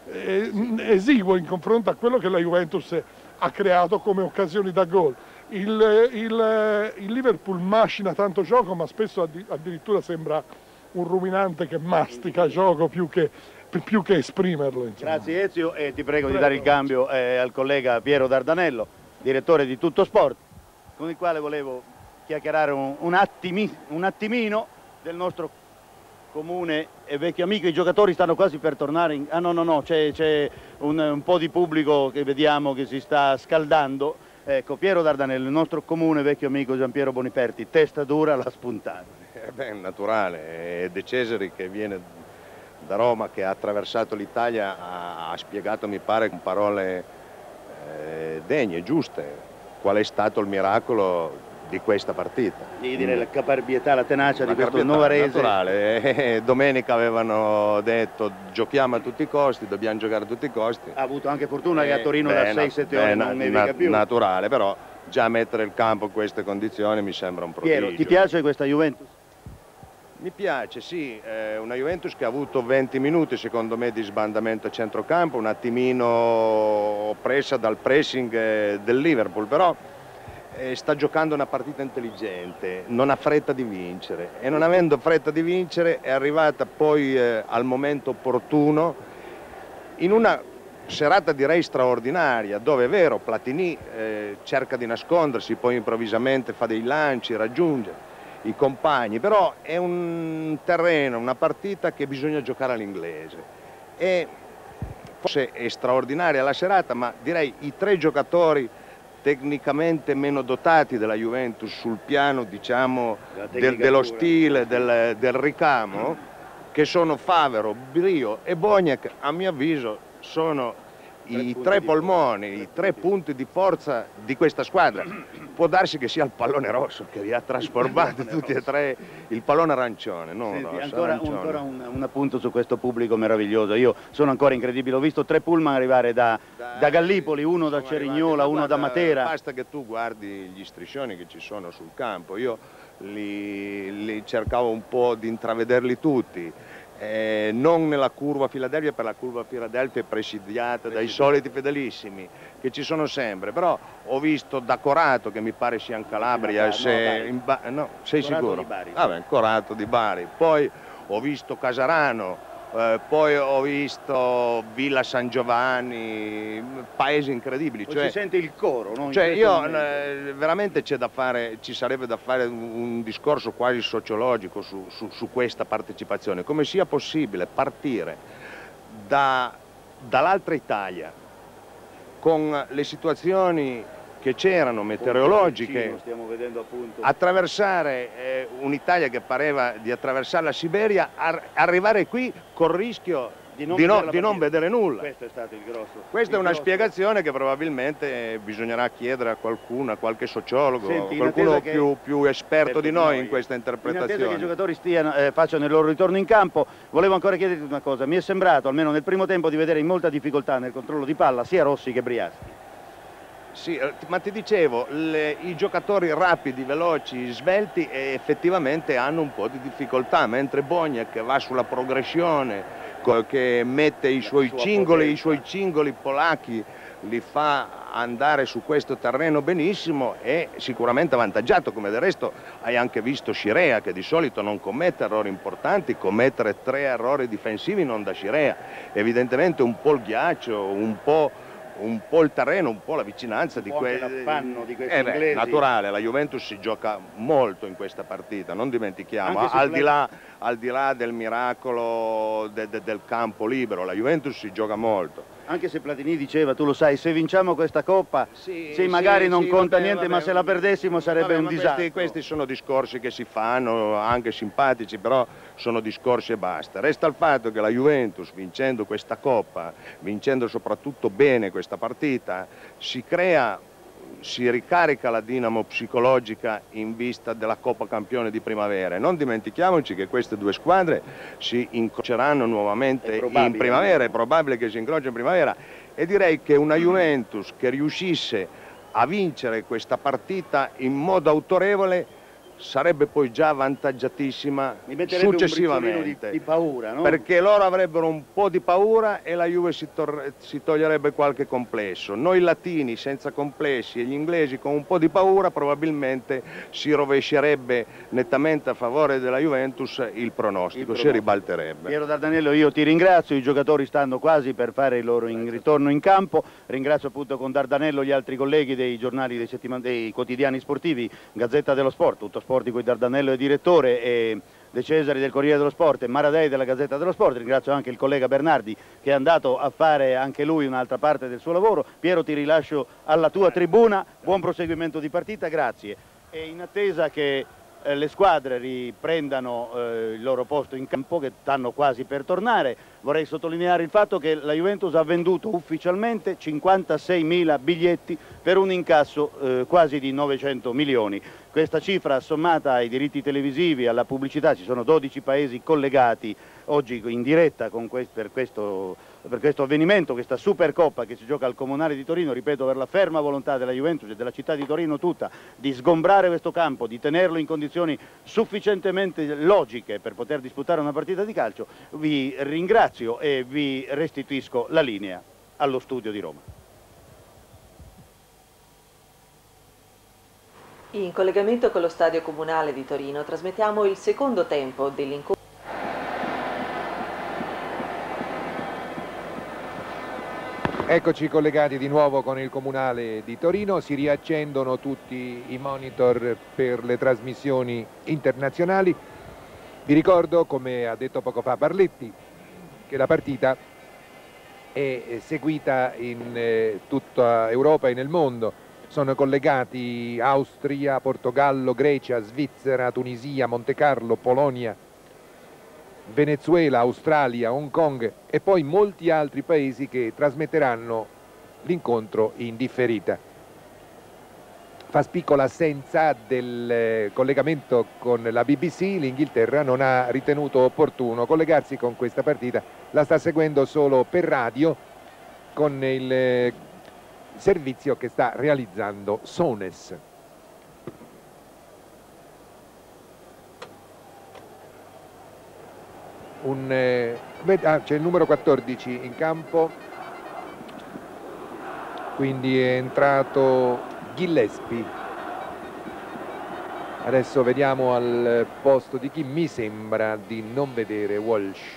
esiguo in confronto a quello che la Juventus ha creato come occasioni da gol. Il Liverpool macina tanto gioco, ma spesso addirittura sembra un ruminante che mastica gioco più che esprimerlo. Insomma. Grazie Ezio, e ti prego di dare il cambio al collega Piero Dardanello, direttore di Tutto Sport, con il quale volevo chiacchierare un attimino del nostro comune e vecchio amico. I giocatori stanno quasi per tornare c'è un po' di pubblico che vediamo che si sta scaldando. Ecco, Piero Dardanello, il nostro comune vecchio amico Giampiero Boniperti, testa dura, l'ha spuntata. Beh, naturale, è De Cesari che viene da Roma, che ha attraversato l'Italia, ha spiegato, mi pare, con parole degne, giuste, qual è stato il miracolo di questa partita. Io direi la caparbietà, la tenacia di questo novarese. Naturale. Domenica avevano detto giochiamo a tutti i costi, dobbiamo giocare a tutti i costi. Ha avuto anche fortuna che a Torino da 6-7 ore non nevica più. Naturale, però già mettere il campo in queste condizioni mi sembra un prodigio. Piero, ti piace questa Juventus? Mi piace, sì, una Juventus che ha avuto 20 minuti secondo me di sbandamento a centrocampo, un attimino presa dal pressing del Liverpool, però sta giocando una partita intelligente, non ha fretta di vincere, e non avendo fretta di vincere è arrivata poi al momento opportuno in una serata direi straordinaria, dove è vero Platini cerca di nascondersi, poi improvvisamente fa dei lanci, raggiunge i compagni, però è un terreno, una partita che bisogna giocare all'inglese, e forse è straordinaria la serata, ma direi i 3 giocatori tecnicamente meno dotati della Juventus sul piano, diciamo, dello stile, del ricamo, che sono Favero, Brio e Boniek, a mio avviso sono i 3 polmoni, i 3 punti di forza di questa squadra. Può darsi che sia il pallone rosso che li ha trasformati tutti e 3, il pallone arancione, non Senti, rosso, ancora un appunto su questo pubblico meraviglioso. Io sono ancora incredibile, ho visto 3 pullman arrivare da Gallipoli, uno da Cerignola, uno da Matera. Basta che tu guardi gli striscioni che ci sono sul campo, io li cercavo un po' di intravederli tutti. Non nella curva Filadelfia, per la curva Filadelfia è presidiata dai soliti fedelissimi, che ci sono sempre, però ho visto da Corato, che mi pare sia in Calabria, no, sei sicuro? Vabbè, Corato di Bari, poi ho visto Casarano, poi ho visto Villa San Giovanni, paesi incredibili. Cioè, si sente il coro, no? Cioè veramente ci sarebbe da fare un discorso quasi sociologico su questa partecipazione, come sia possibile partire dall'altra Italia con le situazioni che c'erano meteorologiche, stiamo vedendo appunto, attraversare un'Italia che pareva di attraversare la Siberia, arrivare qui col rischio di non vedere nulla. Questo è stato il grosso. Questa è una spiegazione che probabilmente bisognerà chiedere a qualcuno, a qualche sociologo, qualcuno più esperto di noi in questa interpretazione. In attesa che i giocatori facciano il loro ritorno in campo, volevo ancora chiederti una cosa. Mi è sembrato, almeno nel primo tempo, di vedere in molta difficoltà nel controllo di palla sia Rossi che Briaschi. Sì, ma ti dicevo, i giocatori rapidi, veloci, svelti effettivamente hanno un po' di difficoltà, mentre Boniek va sulla progressione, che mette i suoi cingoli polacchi, li fa andare su questo terreno benissimo, è sicuramente avvantaggiato, come del resto hai anche visto Scirea, che di solito non commette errori importanti, commettere 3 errori difensivi non da Scirea, evidentemente un po' il ghiaccio, un po' il terreno, un po' la vicinanza di l'affanno di questi inglesi. Naturale, la Juventus si gioca molto in questa partita, non dimentichiamo, al di là del miracolo del campo libero, la Juventus si gioca molto. Anche se Platini diceva, tu lo sai, se vinciamo questa Coppa, magari non conta niente, ma se la perdessimo sarebbe un disastro. Questi sono discorsi che si fanno, anche simpatici, però sono discorsi e basta. Resta il fatto che la Juventus, vincendo questa Coppa, vincendo soprattutto bene questa partita, si ricarica la dinamo psicologica in vista della Coppa Campione di primavera. Non dimentichiamoci che queste due squadre si incroceranno nuovamente in primavera, è probabile che si incrocino in primavera, e direi che una Juventus che riuscisse a vincere questa partita in modo autorevole sarebbe poi già avvantaggiatissima successivamente, di paura, no? Perché loro avrebbero un po' di paura e la Juve si toglierebbe qualche complesso. Noi latini senza complessi e gli inglesi con un po' di paura probabilmente si rovescerebbe nettamente a favore della Juventus il pronostico, si ribalterebbe. Piero Dardanello, io ti ringrazio, i giocatori stanno quasi per fare il loro ritorno in campo, ringrazio appunto con Dardanello gli altri colleghi dei giornali, dei quotidiani sportivi, Gazzetta dello Sport, Tutto Sport di cui Dardanello è direttore, e De Cesari del Corriere dello Sport e Maradei della Gazzetta dello Sport. Ringrazio anche il collega Bernardi che è andato a fare anche lui un'altra parte del suo lavoro. Piero, ti rilascio alla tua tribuna, buon proseguimento di partita, grazie. E in attesa che le squadre riprendano il loro posto in campo, che stanno quasi per tornare, vorrei sottolineare il fatto che la Juventus ha venduto ufficialmente 56.000 biglietti per un incasso quasi di 900 milioni. Questa cifra sommata ai diritti televisivi, alla pubblicità, ci sono 12 paesi collegati oggi in diretta per questo avvenimento, questa Supercoppa che si gioca al Comunale di Torino, ripeto, per la ferma volontà della Juventus e della città di Torino tutta di sgombrare questo campo, di tenerlo in condizioni sufficientemente logiche per poter disputare una partita di calcio. Vi ringrazio e vi restituisco la linea allo studio di Roma. In collegamento con lo Stadio Comunale di Torino trasmettiamo il secondo tempo dell'incontro. Eccoci collegati di nuovo con il Comunale di Torino, si riaccendono tutti i monitor per le trasmissioni internazionali. Vi ricordo, come ha detto poco fa Barletti, che la partita è seguita in tutta Europa e nel mondo. Sono collegati Austria, Portogallo, Grecia, Svizzera, Tunisia, Montecarlo, Polonia, Venezuela, Australia, Hong Kong e poi molti altri paesi che trasmetteranno l'incontro in differita. Fa spicco l'assenza del collegamento con la BBC, l'Inghilterra non ha ritenuto opportuno collegarsi con questa partita, la sta seguendo solo per radio con il servizio che sta realizzando Sones. C'è il numero 14 in campo, quindi è entrato Gillespie. Adesso vediamo al posto di chi. Mi sembra di non vedere Walsh.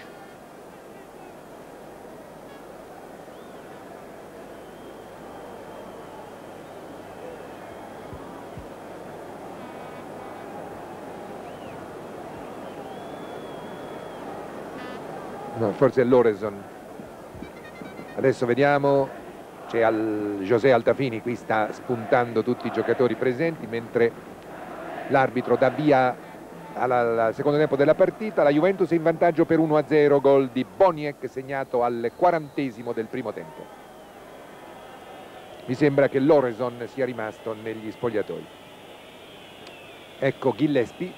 No, forse è Lorenson. Adesso vediamo, c'è José Altafini, qui sta spuntando tutti i giocatori presenti mentre l'arbitro dà via al secondo tempo della partita. La Juventus è in vantaggio per 1-0, gol di Boniek segnato al 40° del primo tempo. Mi sembra che Lorenson sia rimasto negli spogliatoi. Ecco Gillespie.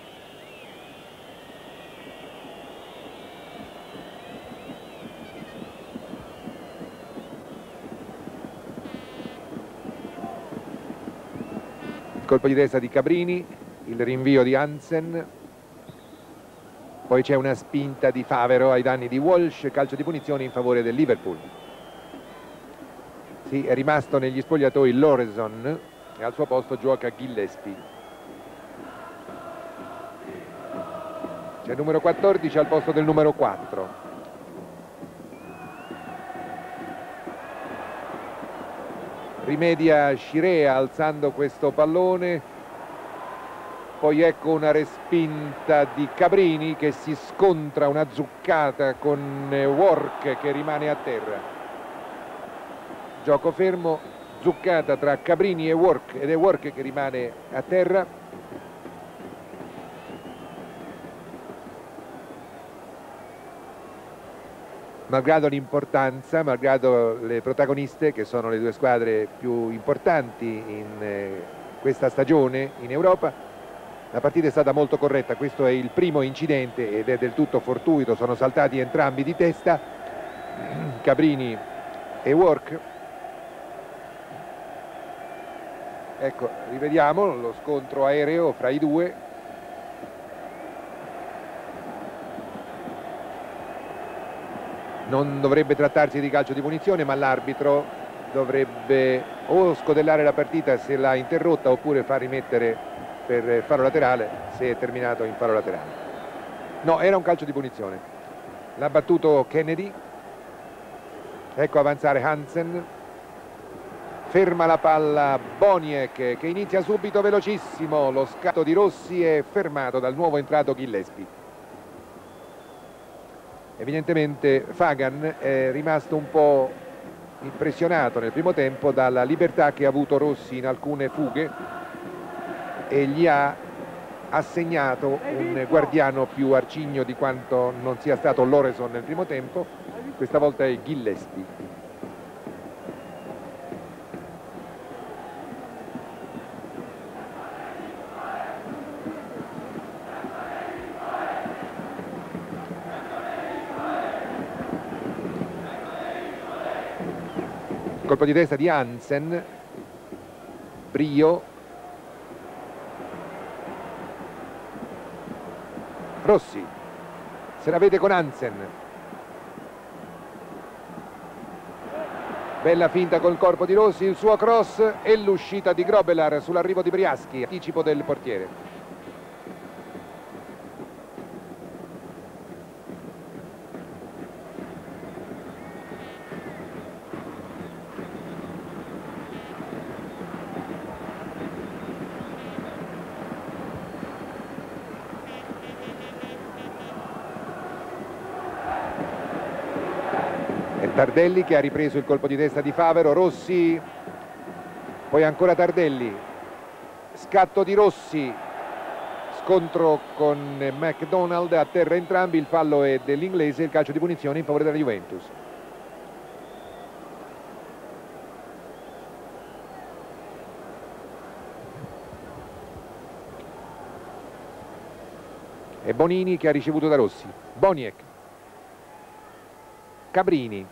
Colpo di testa di Cabrini, il rinvio di Hansen, poi c'è una spinta di Favero ai danni di Walsh, calcio di punizione in favore del Liverpool. Sì, è rimasto negli spogliatoi Lorenson e al suo posto gioca Gillespie. C'è il numero 14 al posto del numero 4. Rimedia Scirea alzando questo pallone, poi ecco una respinta di Cabrini che si scontra, una zuccata con Work che rimane a terra. Gioco fermo, zuccata tra Cabrini e Work ed è Work che rimane a terra. Malgrado l'importanza, malgrado le protagoniste che sono le due squadre più importanti in questa stagione in Europa, la partita è stata molto corretta. Questo è il primo incidente ed è del tutto fortuito, sono saltati entrambi di testa, Cabrini e Work. Ecco, rivediamo lo scontro aereo fra i due. Non dovrebbe trattarsi di calcio di punizione, ma l'arbitro dovrebbe o scodellare la partita se l'ha interrotta oppure far rimettere per fallo laterale se è terminato in fallo laterale. No, era un calcio di punizione. L'ha battuto Kennedy. Ecco avanzare Hansen. Ferma la palla Boniek che inizia subito velocissimo. Lo scatto di Rossi è fermato dal nuovo entrato Gillespie. Evidentemente Fagan è rimasto un po' impressionato nel primo tempo dalla libertà che ha avuto Rossi in alcune fughe e gli ha assegnato un guardiano più arcigno di quanto non sia stato Lorenson nel primo tempo. Questa volta è Gillespie. Colpo di testa di Hansen, Brio, Rossi, se la vede con Hansen, bella finta col corpo di Rossi, il suo cross e l'uscita di Grobelar sull'arrivo di Briaschi, anticipo del portiere. Tardelli che ha ripreso il colpo di testa di Favero, Rossi, poi ancora Tardelli, scatto di Rossi, scontro con McDonald, a terra entrambi, il fallo è dell'inglese, il calcio di punizione in favore della Juventus. È Bonini che ha ricevuto da Rossi, Boniek, Cabrini.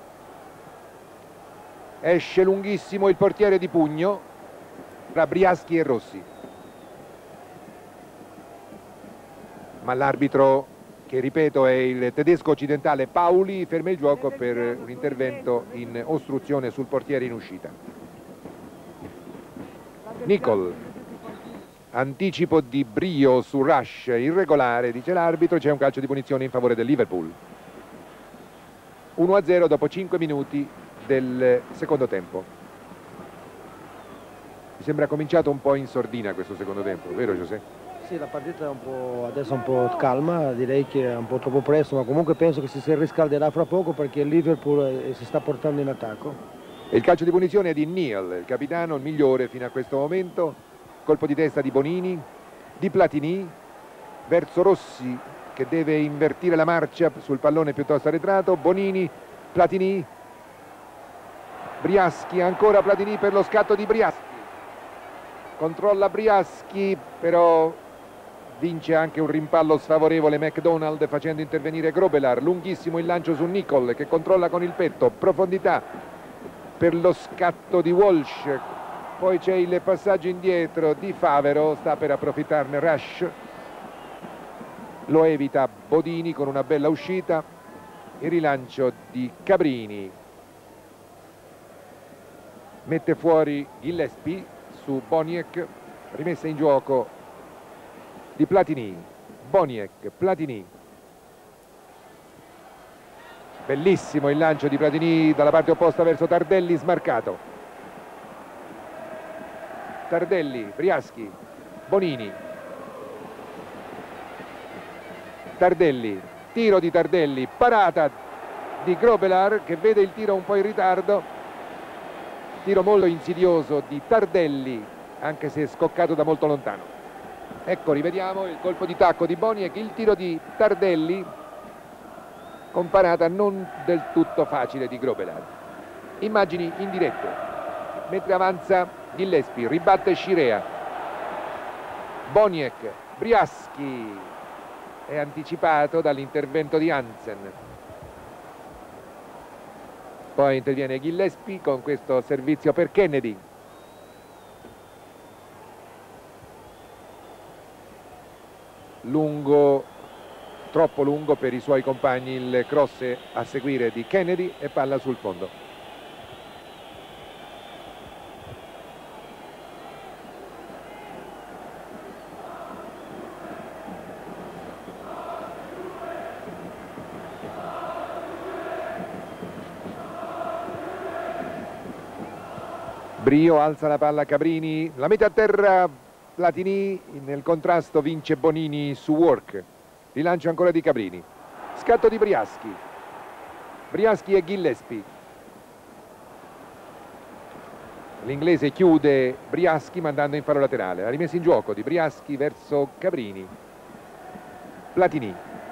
Esce lunghissimo il portiere di pugno tra Briaschi e Rossi, ma l'arbitro che ripeto è il tedesco occidentale Pauli, ferma il gioco per un intervento in ostruzione sul portiere in uscita. Nicol, anticipo di Brio su Rush, irregolare, dice l'arbitro, c'è un calcio di punizione in favore del Liverpool. 1-0 dopo 5 minuti del secondo tempo. Mi sembra cominciato un po' in sordina questo secondo tempo, vero Giuseppe? Sì, la partita è adesso è un po' calma, direi che è un po' troppo presto, ma comunque penso che si riscalderà fra poco perché il Liverpool si sta portando in attacco. E il calcio di punizione è di Neal, il capitano, il migliore fino a questo momento. Colpo di testa di Bonini, di Platini, verso Rossi che deve invertire la marcia sul pallone piuttosto arretrato. Bonini, Platini, Briaschi, ancora Platini per lo scatto di Briaschi. Controlla Briaschi, però vince anche un rimpallo sfavorevole McDonald facendo intervenire Grobelar. Lunghissimo il lancio su Nicol che controlla con il petto, profondità per lo scatto di Walsh. Poi c'è il passaggio indietro di Favero, sta per approfittarne Rush, lo evita Bodini con una bella uscita. Il rilancio di Cabrini mette fuori Gillespie su Boniek, rimessa in gioco di Platini. Boniek, Platini, bellissimo il lancio di Platini dalla parte opposta verso Tardelli, smarcato. Tardelli, Briaschi, Bonini, Tardelli, tiro di Tardelli, parata di Grobelar che vede il tiro un po' in ritardo, tiro molto insidioso di Tardelli anche se scoccato da molto lontano. Ecco, rivediamo il colpo di tacco di Boniek, il tiro di Tardelli con parata non del tutto facile di Grobelar. Immagini in diretta mentre avanza Gillespie, ribatte Scirea, Boniek, Briaschi è anticipato dall'intervento di Hansen, poi interviene Gillespie con questo servizio per Kennedy. Lungo, troppo lungo per i suoi compagni il cross a seguire di Kennedy e palla sul fondo. Brio alza la palla, Cabrini la mette a terra, Platini nel contrasto vince Bonini su Work, rilancio ancora di Cabrini, scatto di Briaschi, Briaschi e Gillespie, l'inglese chiude Briaschi mandando in faro laterale, la rimessa in gioco di Briaschi verso Cabrini, Platini,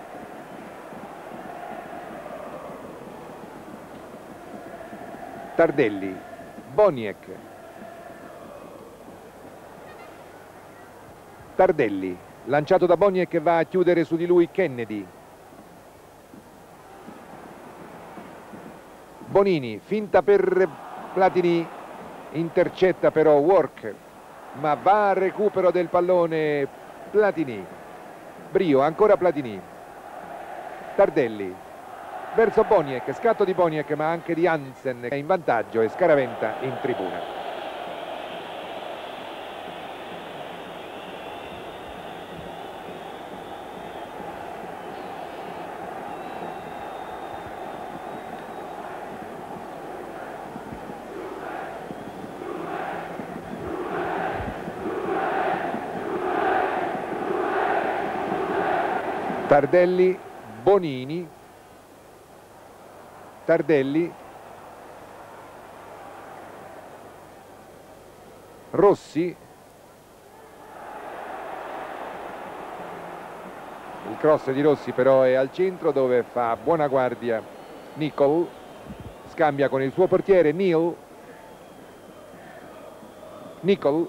Tardelli, Boniek, Tardelli, lanciato da Boniek che va a chiudere su di lui Kennedy. Bonini, finta per Platini, intercetta però Work, ma va a recupero del pallone Platini. Brio, ancora Platini. Tardelli, verso Boniek, scatto di Boniek ma anche di Hansen che è in vantaggio e scaraventa in tribuna. Tardelli, Bonini, Tardelli, Rossi, il cross di Rossi però è al centro dove fa buona guardia Nicol, scambia con il suo portiere Neal, Nicol,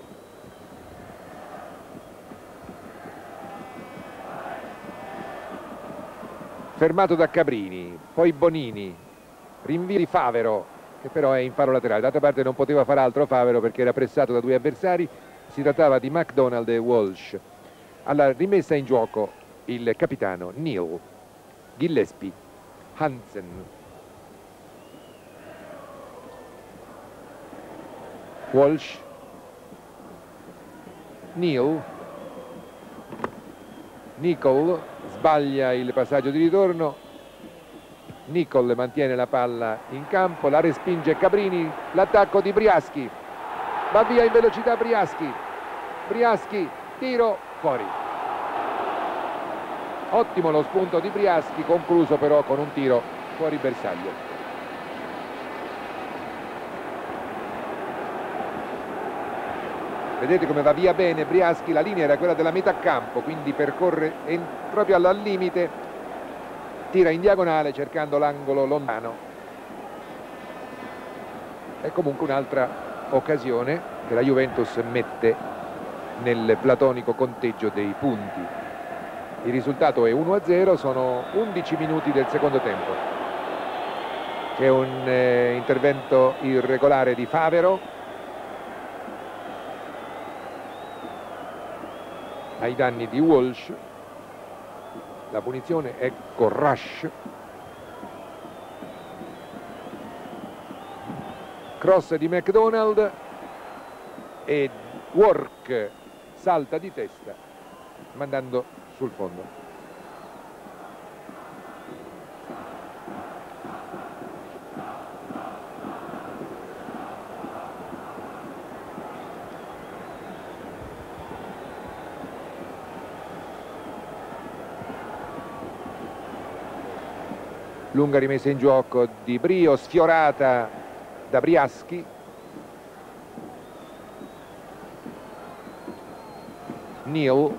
fermato da Cabrini, poi Bonini, rinvio di Favero che però è in faro laterale, d'altra parte non poteva fare altro Favero perché era pressato da due avversari, si trattava di McDonald e Walsh. Alla rimessa in gioco il capitano Neal. Gillespie, Hansen, Walsh, Neal, Nicol sbaglia il passaggio di ritorno, Nicol mantiene la palla in campo, la respinge Cabrini, l'attacco di Briaschi, va via in velocità Briaschi, tiro, fuori. Ottimo lo spunto di Briaschi, concluso però con un tiro fuori bersaglio. Vedete come va via bene Briaschi, la linea era quella della metà campo, quindi percorre proprio al limite, tira in diagonale cercando l'angolo lontano. È comunque un'altra occasione che la Juventus mette nel platonico conteggio dei punti. Il risultato è 1-0, sono 11 minuti del secondo tempo. C'è un intervento irregolare di Favero ai danni di Walsh, la punizione è con Rush, cross di McDonald e Work salta di testa mandando sul fondo. Lunga rimessa in gioco di Brio, sfiorata da Briaschi. Neal.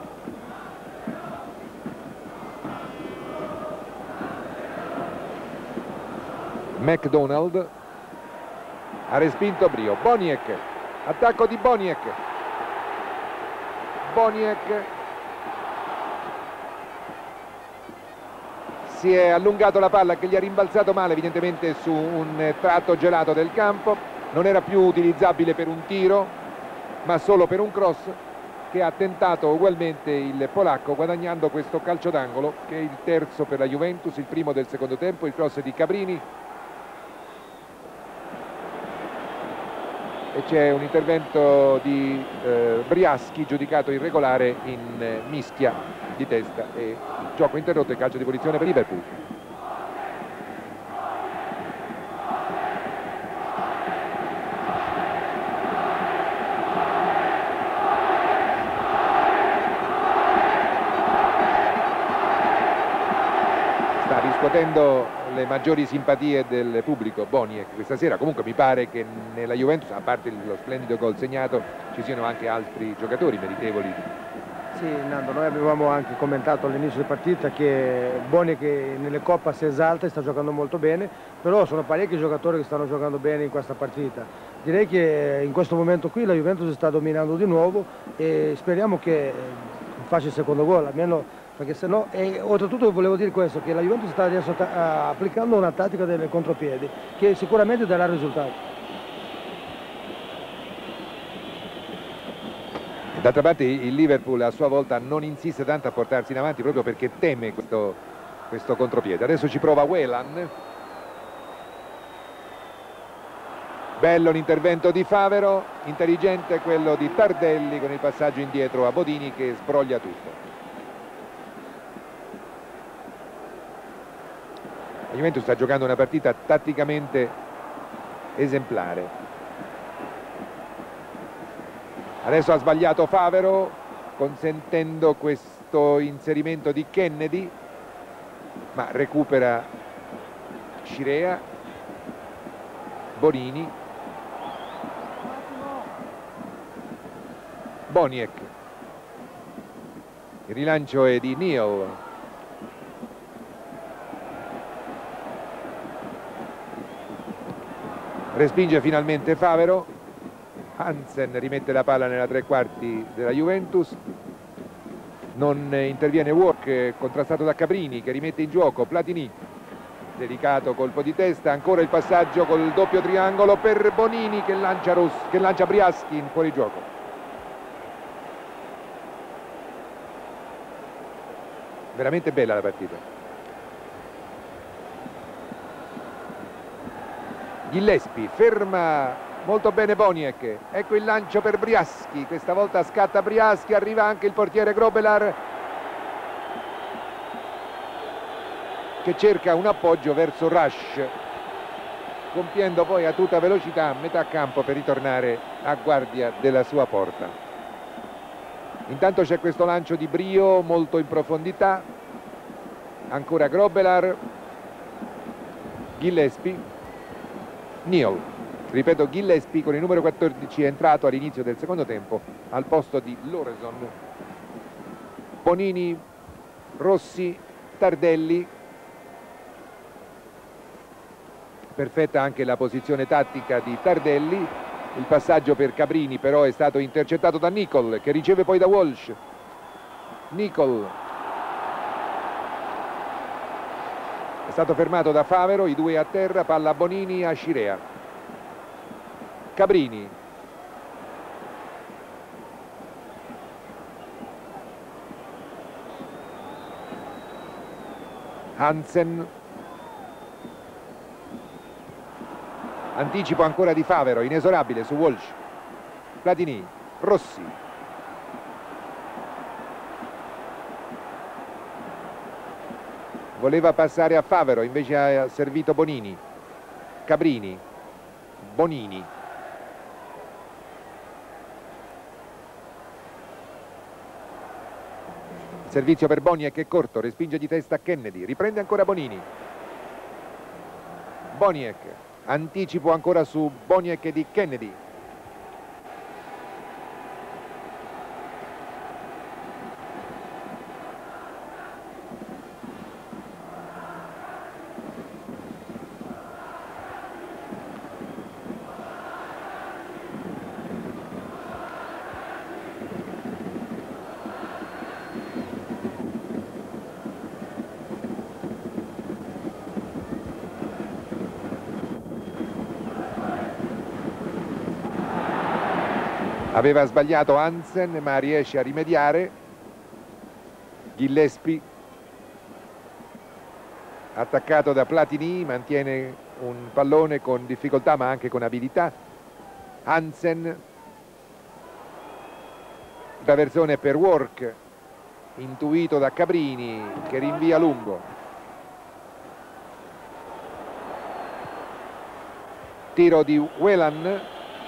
McDonald. Ha respinto Brio. Boniek. Attacco di Boniek. Si è allungato la palla che gli ha rimbalzato male evidentemente su un tratto gelato del campo, non era più utilizzabile per un tiro ma solo per un cross che ha tentato ugualmente il polacco guadagnando questo calcio d'angolo che è il terzo per la Juventus, il primo del secondo tempo, il cross di Cabrini e c'è un intervento di Briaschi giudicato irregolare in mischia di testa e gioco interrotto e calcio di punizione per Liverpool. Sta riscuotendo le maggiori simpatie del pubblico Boniek questa sera, comunque mi pare che nella Juventus, a parte lo splendido gol segnato, ci siano anche altri giocatori meritevoli. Sì, Nando, noi avevamo anche commentato all'inizio della partita che Boniek nelle Coppa si esalta e sta giocando molto bene, però sono parecchi giocatori che stanno giocando bene in questa partita. Direi che in questo momento qui la Juventus sta dominando di nuovo e speriamo che faccia il secondo gol, almeno perché se no, e oltretutto volevo dire questo, che la Juventus sta adesso applicando una tattica delle contropiedi che sicuramente darà risultati. D'altra parte il Liverpool a sua volta non insiste tanto a portarsi in avanti proprio perché teme questo contropiede. Adesso ci prova Whelan. Bello l'intervento di Favero, intelligente quello di Tardelli con il passaggio indietro a Bodini che sbroglia tutto. La Juventus sta giocando una partita tatticamente esemplare. Adesso ha sbagliato Favero consentendo questo inserimento di Kennedy, ma recupera Scirea, Bonini, Boniek, il rilancio è di Neal. Respinge finalmente Favero. Hansen rimette la palla nella tre quarti della Juventus, non interviene Work, contrastato da Cabrini che rimette in gioco Platini, delicato colpo di testa, ancora il passaggio col doppio triangolo per Bonini che lancia Briaschi in fuorigioco. Veramente bella la partita. Gillespie ferma molto bene Boniek, ecco il lancio per Briaschi, questa volta scatta Briaschi, arriva anche il portiere Grobelar che cerca un appoggio verso Rush, compiendo poi a tutta velocità a metà campo per ritornare a guardia della sua porta. Intanto c'è questo lancio di Brio molto in profondità, ancora Grobelar, Gillespie, Neal, ripeto Gillespie con il numero 14 è entrato all'inizio del secondo tempo al posto di Lorenson. Bonini, Rossi, Tardelli, perfetta anche la posizione tattica di Tardelli, il passaggio per Cabrini però è stato intercettato da Nicol che riceve poi da Walsh. Nicol è stato fermato da Favero, i due a terra, palla a Bonini, a Scirea. Cabrini, Hansen, anticipo ancora di Favero, inesorabile su Walsh. Platini, Rossi, voleva passare a Favero, invece ha servito Bonini. Cabrini, Bonini, servizio per Boniek che è corto, respinge di testa Kennedy, riprende ancora Bonini. Boniek, anticipo ancora su Boniek di Kennedy. Aveva sbagliato Hansen ma riesce a rimediare. Gillespie, attaccato da Platini, mantiene un pallone con difficoltà ma anche con abilità. Hansen, traversone per Work, intuito da Cabrini che rinvia lungo. Tiro di Whelan.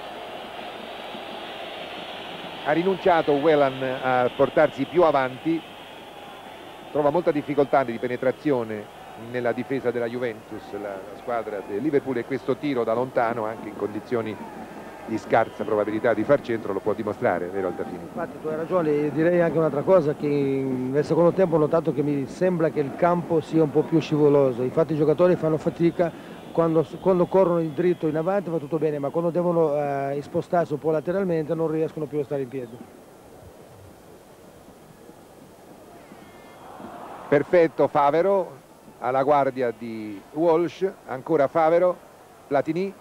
Ha rinunciato Whelan a portarsi più avanti, trova molta difficoltà di penetrazione nella difesa della Juventus, la squadra del Liverpool, e questo tiro da lontano anche in condizioni di scarsa probabilità di far centro lo può dimostrare, vero Altafini? Infatti tu hai ragione, direi anche un'altra cosa, che nel secondo tempo ho notato che mi sembra che il campo sia un po' più scivoloso, infatti i giocatori fanno fatica. Quando corrono in dritto in avanti va tutto bene, ma quando devono spostarsi un po' lateralmente non riescono più a stare in piedi. Perfetto Favero alla guardia di Walsh, ancora Favero, Platini,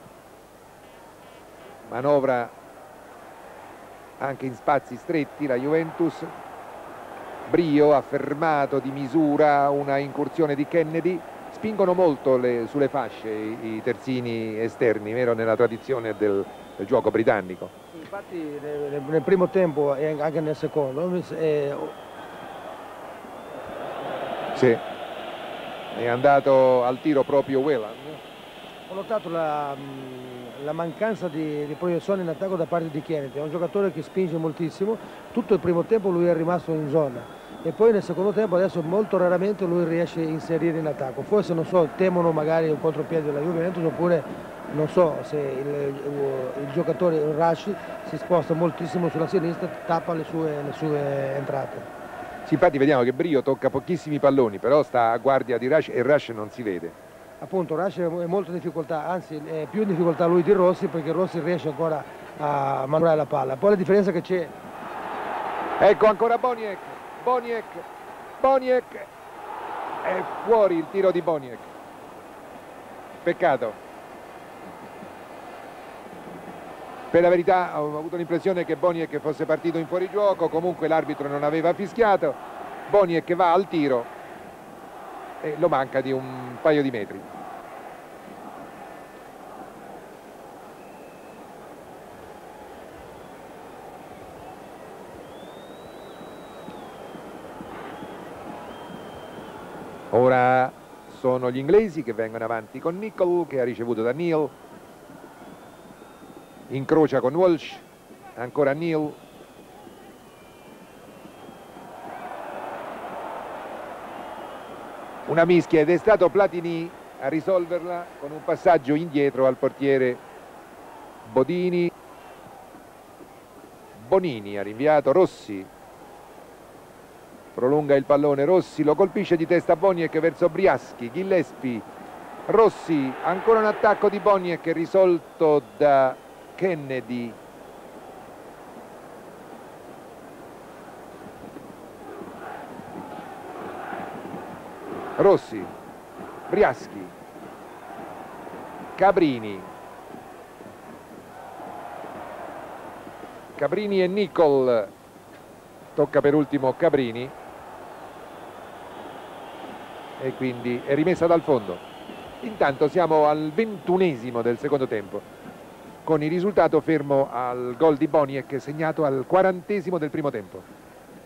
manovra anche in spazi stretti la Juventus. Brio ha fermato di misura una incursione di Kennedy. Spingono molto sulle fasce i terzini esterni, vero, nella tradizione del gioco britannico. Infatti nel primo tempo e anche nel secondo sì, è andato al tiro proprio Whelan. Ho notato la mancanza di proiezione in attacco da parte di Kennedy, è un giocatore che spinge moltissimo, tutto il primo tempo lui è rimasto in zona. E poi nel secondo tempo adesso molto raramente lui riesce a inserire in attacco, forse non so, temono magari un contropiede della Juventus, oppure non so se il giocatore Rush si sposta moltissimo sulla sinistra, tappa le sue entrate. Sì, infatti vediamo che Brio tocca pochissimi palloni, però sta a guardia di Rush e Rush non si vede. Appunto Rush è molto in difficoltà, anzi è più in difficoltà lui di Rossi, perché Rossi riesce ancora a manovare la palla. Poi la differenza che c'è, ecco ancora Boniek, è fuori il tiro di Boniek, peccato. Per la verità ho avuto l'impressione che Boniek fosse partito in fuorigioco, comunque l'arbitro non aveva fischiato. Boniek va al tiro e lo manca di un paio di metri. Ora sono gli inglesi che vengono avanti con Nicol, che ha ricevuto da Neal, incrocia con Walsh, ancora Neal, una mischia ed è stato Platini a risolverla con un passaggio indietro al portiere Bodini. Bonini ha rinviato, Rossi prolunga il pallone, Rossi lo colpisce di testa Boniek verso Briaschi, Gillespie, Rossi, ancora un attacco di Boniek risolto da Kennedy. Rossi, Briaschi, Cabrini, Cabrini e Nicol, tocca per ultimo Cabrini e quindi è rimessa dal fondo. Intanto siamo al 21esimo del secondo tempo, con il risultato fermo al gol di Boniek segnato al 40esimo del primo tempo.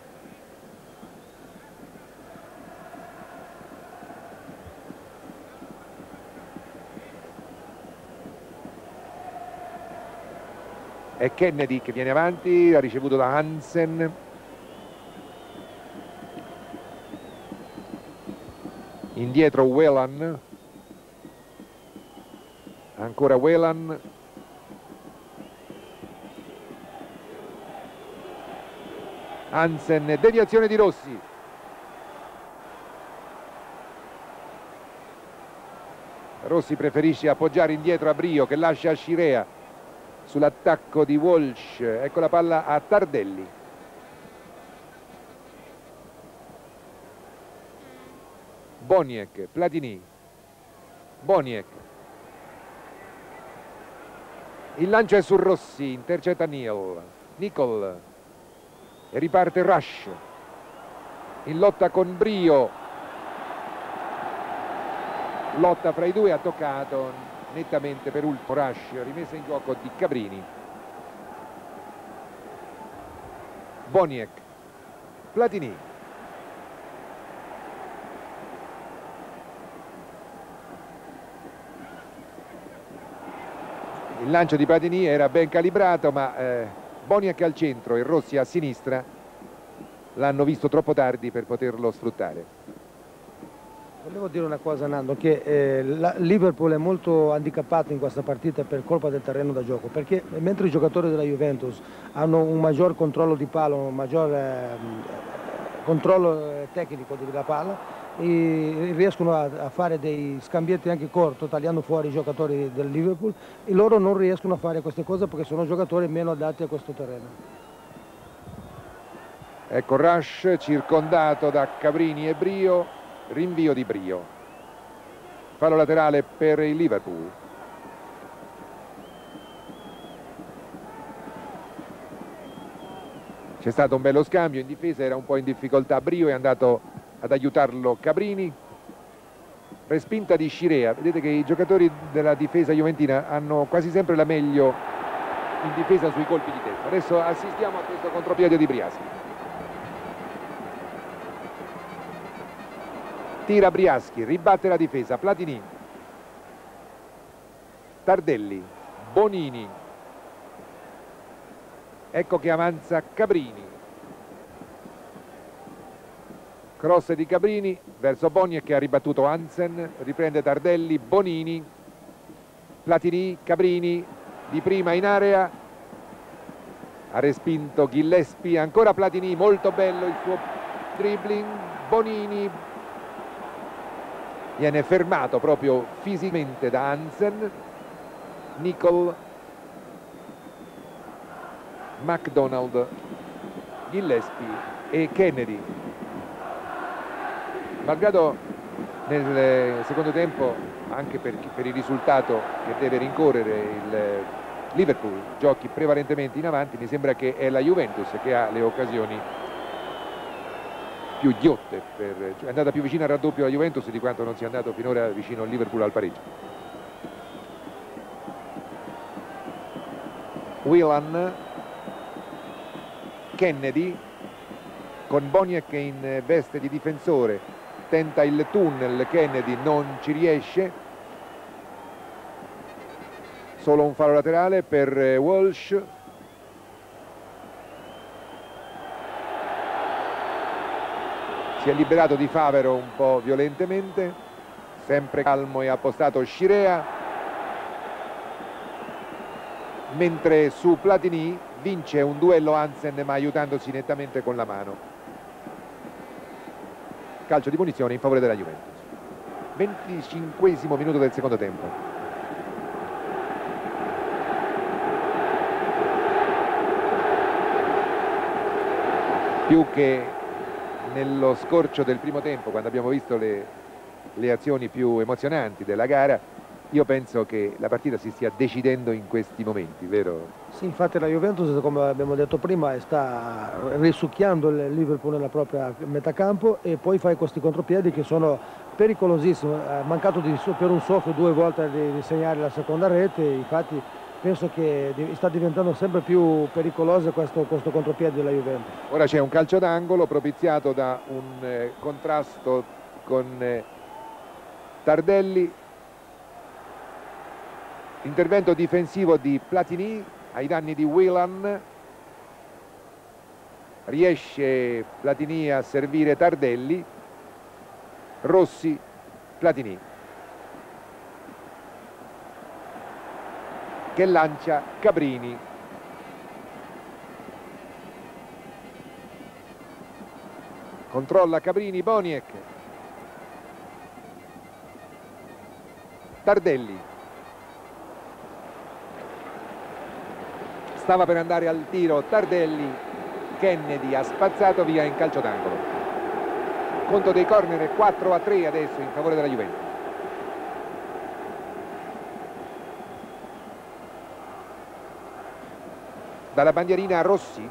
È Kennedy che viene avanti, ha ricevuto da Hansen. Indietro Whelan, ancora Whelan, Hansen, deviazione di Rossi. Rossi preferisce appoggiare indietro a Brio che lascia a Scirea sull'attacco di Walsh. Ecco la palla a Tardelli. Boniek, Platini, Boniek, il lancio è su Rossi, intercetta Neal, Nicol e riparte Rush in lotta con Brio, lotta fra i due, ha toccato nettamente per ultimo Rush, rimessa in gioco di Cabrini. Boniek, Platini, il lancio di Platini era ben calibrato, ma Boniek al centro e Rossi a sinistra l'hanno visto troppo tardi per poterlo sfruttare. Volevo dire una cosa, Nando, che Liverpool è molto handicappato in questa partita per colpa del terreno da gioco, perché mentre i giocatori della Juventus hanno un maggior controllo di palla, un maggior controllo tecnico della palla, e riescono a fare dei scambietti anche corti, tagliando fuori i giocatori del Liverpool, e loro non riescono a fare queste cose perché sono giocatori meno adatti a questo terreno. Ecco Rush circondato da Cabrini e Brio. Rinvio di Brio, fallo laterale per il Liverpool. C'è stato un bello scambio in difesa, era un po' in difficoltà Brio, è andato ad aiutarlo Cabrini. Respinta di Scirea, vedete che i giocatori della difesa juventina hanno quasi sempre la meglio in difesa sui colpi di testa. Adesso assistiamo a questo contropiede di Briaschi. Tira Briaschi, ribatte la difesa, Platini, Tardelli, Bonini, ecco che avanza Cabrini, cross di Cabrini verso Boniek che ha ribattuto Hansen, riprende Tardelli, Bonini, Platini, Cabrini di prima in area, ha respinto Gillespie, ancora Platini, molto bello il suo dribbling, Bonini viene fermato proprio fisicamente da Hansen. Nicol, McDonald, Gillespie e Kennedy. Malgrado nel secondo tempo, anche per il risultato che deve rincorrere il Liverpool, giochi prevalentemente in avanti, mi sembra che è la Juventus che ha le occasioni più ghiotte, cioè è andata più vicina al raddoppio la Juventus di quanto non sia andato finora vicino al Liverpool al pareggio. Whelan, Kennedy con Boniek in veste di difensore, tenta il tunnel, Kennedy non ci riesce, solo un fallo laterale per Walsh. Si è liberato di Favero un po' violentemente, sempre calmo e appostato Scirea, mentre su Platini vince un duello Hansen ma aiutandosi nettamente con la mano. Calcio di punizione in favore della Juventus. 25esimo minuto del secondo tempo. Più che nello scorcio del primo tempo, quando abbiamo visto le azioni più emozionanti della gara, io penso che la partita si stia decidendo in questi momenti, vero? Sì, infatti la Juventus, come abbiamo detto prima, sta risucchiando il Liverpool nella propria metà campo e poi fa questi contropiedi che sono pericolosissimi. Ha mancato per un soffio 2 volte di segnare la seconda rete, infatti penso che sta diventando sempre più pericoloso questo contropiede della Juventus. Ora c'è un calcio d'angolo propiziato da un contrasto con Tardelli. Intervento difensivo di Platini ai danni di Whelan. Riesce Platini a servire Tardelli. Rossi, Platini, che lancia Cabrini. Controlla Cabrini, Boniek. Tardelli. Stava per andare al tiro Tardelli, Kennedy ha spazzato via in calcio d'angolo. Conto dei corner è 4-3 adesso in favore della Juventus. Dalla bandierina Rossi.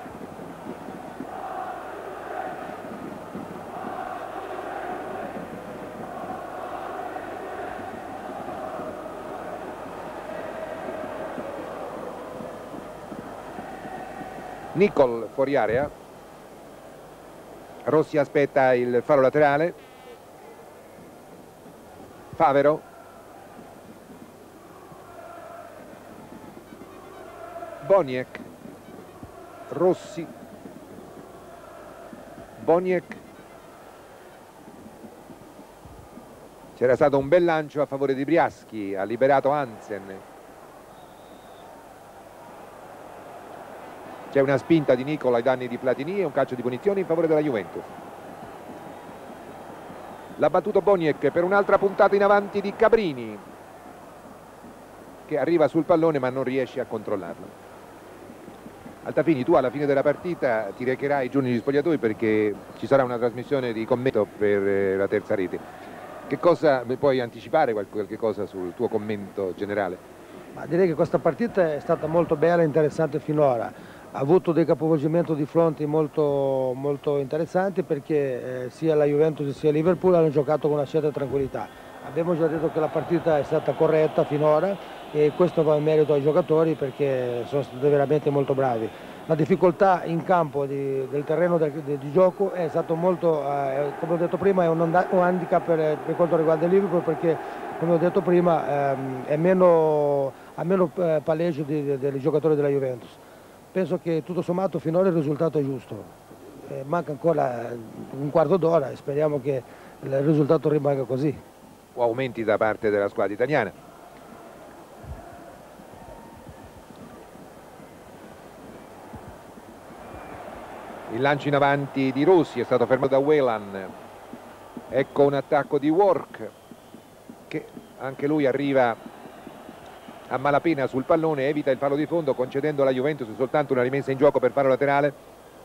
Nicol fuori area. Rossi aspetta il fallo laterale. Favero. Boniek. Rossi. Boniek. C'era stato un bel lancio a favore di Briaschi, ha liberato Hansen. C'è una spinta di Nicola ai danni di Platini e un calcio di punizione in favore della Juventus. L'ha battuto Boniek per un'altra puntata in avanti di Cabrini, che arriva sul pallone ma non riesce a controllarlo. Altafini, tu alla fine della partita ti recherai ai giorni di spogliatoi perché ci sarà una trasmissione di commento per la terza rete. Che cosa puoi anticipare, qualche cosa sul tuo commento generale? Ma direi che questa partita è stata molto bella e interessante finora. Ha avuto dei capovolgimenti di fronti molto interessanti perché sia la Juventus sia il Liverpool hanno giocato con una certa tranquillità. Abbiamo già detto che la partita è stata corretta finora e questo va in merito ai giocatori perché sono stati veramente molto bravi. La difficoltà in campo del terreno di gioco è stato molto, come ho detto prima, è un handicap per quanto riguarda il Liverpool perché, come ho detto prima, ha meno palleggio dei giocatori della Juventus. Penso che tutto sommato finora il risultato è giusto. Manca ancora un quarto d'ora e speriamo che il risultato rimanga così. O aumenti da parte della squadra italiana. Il lancio in avanti di Rossi è stato fermato da Whelan. Ecco un attacco di Work che anche lui arriva a malapena sul pallone, evita il fallo di fondo concedendo alla Juventus soltanto una rimessa in gioco per fallo laterale.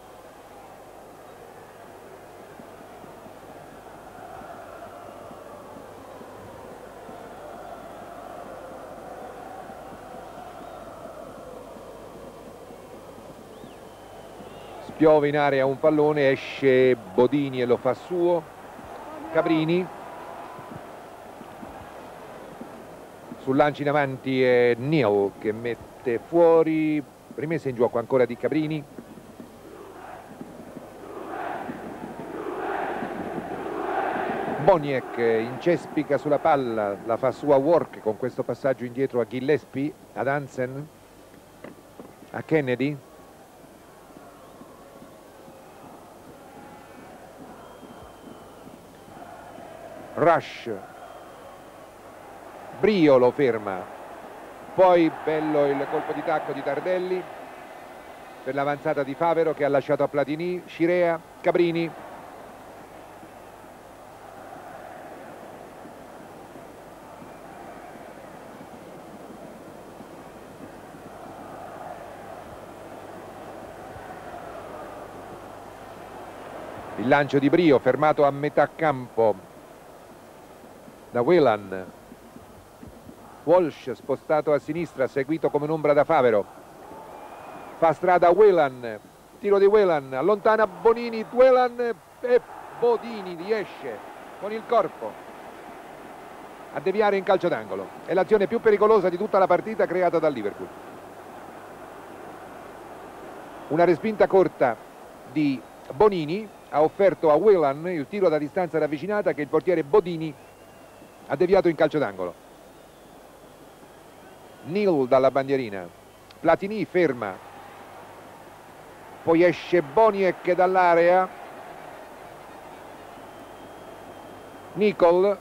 Piove in area un pallone, esce Bodini e lo fa suo. Cabrini. Sul lancio in avanti è Neal che mette fuori. Rimessa in gioco ancora di Cabrini. Boniek incespica sulla palla, la fa sua Work con questo passaggio indietro a Gillespie, ad Hansen, a Kennedy. Rush, Brio lo ferma, poi bello il colpo di tacco di Tardelli per l'avanzata di Favero che ha lasciato a Platini, Scirea, Cabrini. Il lancio di Brio fermato a metà campo da Whelan. Walsh spostato a sinistra, seguito come un'ombra da Favero. Fa strada Whelan, tiro di Whelan, allontana Bonini, Whelan e Bodini riesce con il corpo a deviare in calcio d'angolo. È l'azione più pericolosa di tutta la partita creata dal Liverpool. Una respinta corta di Bonini ha offerto a Whelan il tiro da distanza ravvicinata che il portiere Bodini ha deviato in calcio d'angolo. Neal dalla bandierina, Platini ferma, poi esce Boniek dall'area, Nicol,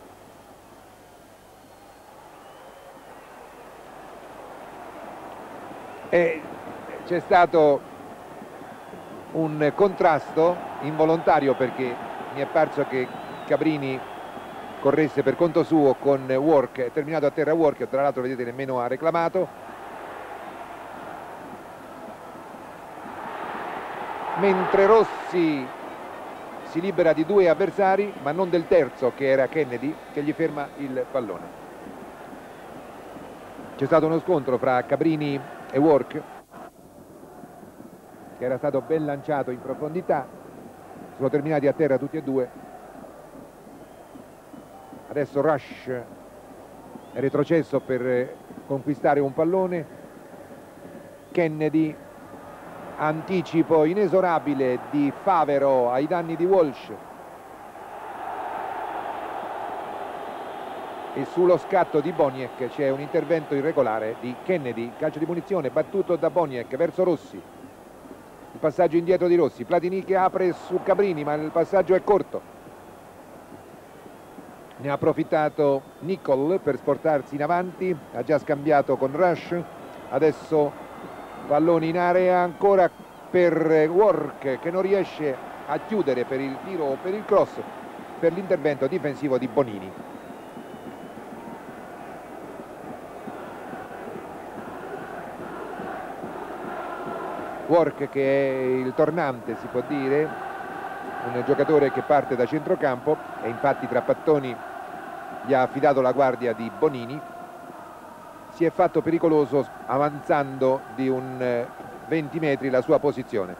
e c'è stato un contrasto involontario perché mi è parso che Cabrini corresse per conto suo con Work, è terminato a terra Work, tra l'altro vedete nemmeno ha reclamato, mentre Rossi si libera di due avversari ma non del terzo che era Kennedy che gli ferma il pallone. C'è stato uno scontro fra Cabrini e Work che era stato ben lanciato in profondità, sono terminati a terra tutti e due. Adesso Rush è retrocesso per conquistare un pallone, Kennedy, anticipo inesorabile di Favero ai danni di Walsh e sullo scatto di Boniek c'è un intervento irregolare di Kennedy, calcio di punizione battuto da Boniek verso Rossi. Il passaggio indietro di Rossi, Platini che apre su Cabrini ma il passaggio è corto. Ne ha approfittato Nicol per sportarsi in avanti, ha già scambiato con Rush, adesso pallone in area ancora per Work che non riesce a chiudere per il tiro o per il cross, per l'intervento difensivo di Bonini. Work che è il tornante, si può dire, un giocatore che parte da centrocampo e infatti Trapattoni gli ha affidato la guardia di Bonini. Si è fatto pericoloso avanzando di un 20 metri la sua posizione.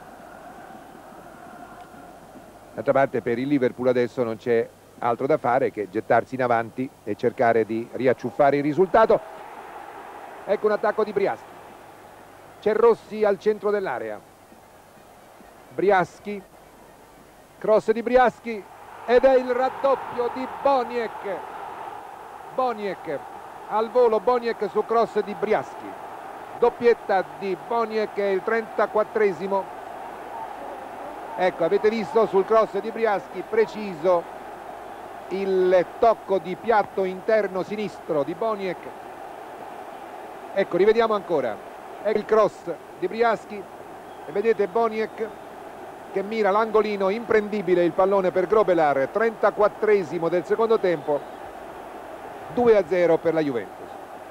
D'altra parte per il Liverpool adesso non c'è altro da fare che gettarsi in avanti e cercare di riacciuffare il risultato. Ecco un attacco di Briaschi. C'è Rossi al centro dell'area, Briaschi, cross di Briaschi ed è il raddoppio di Boniek. Boniek al volo, Boniek su cross di Briaschi, doppietta di Boniek, è il 34esimo. Ecco, avete visto sul cross di Briaschi preciso il tocco di piatto interno sinistro di Boniek. Ecco, rivediamo ancora. È il cross di Briaschi e vedete Boniek che mira l'angolino imprendibile, il pallone per Grobelar, 34esimo del secondo tempo, 2-0 per la Juventus.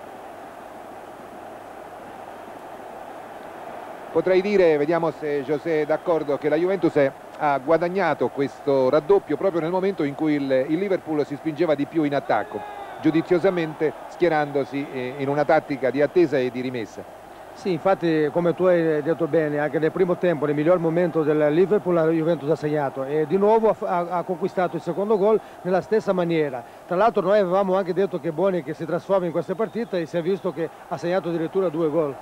Potrei dire, vediamo se José è d'accordo, che la Juventus ha guadagnato questo raddoppio proprio nel momento in cui il Liverpool si spingeva di più in attacco, giudiziosamente schierandosi in una tattica di attesa e di rimessa. Sì, infatti come tu hai detto bene, anche nel primo tempo, nel miglior momento del Liverpool, la Juventus ha segnato e di nuovo ha conquistato il secondo gol nella stessa maniera. Tra l'altro noi avevamo anche detto che Boniek si trasforma in queste partite e si è visto che ha segnato addirittura 2 gol.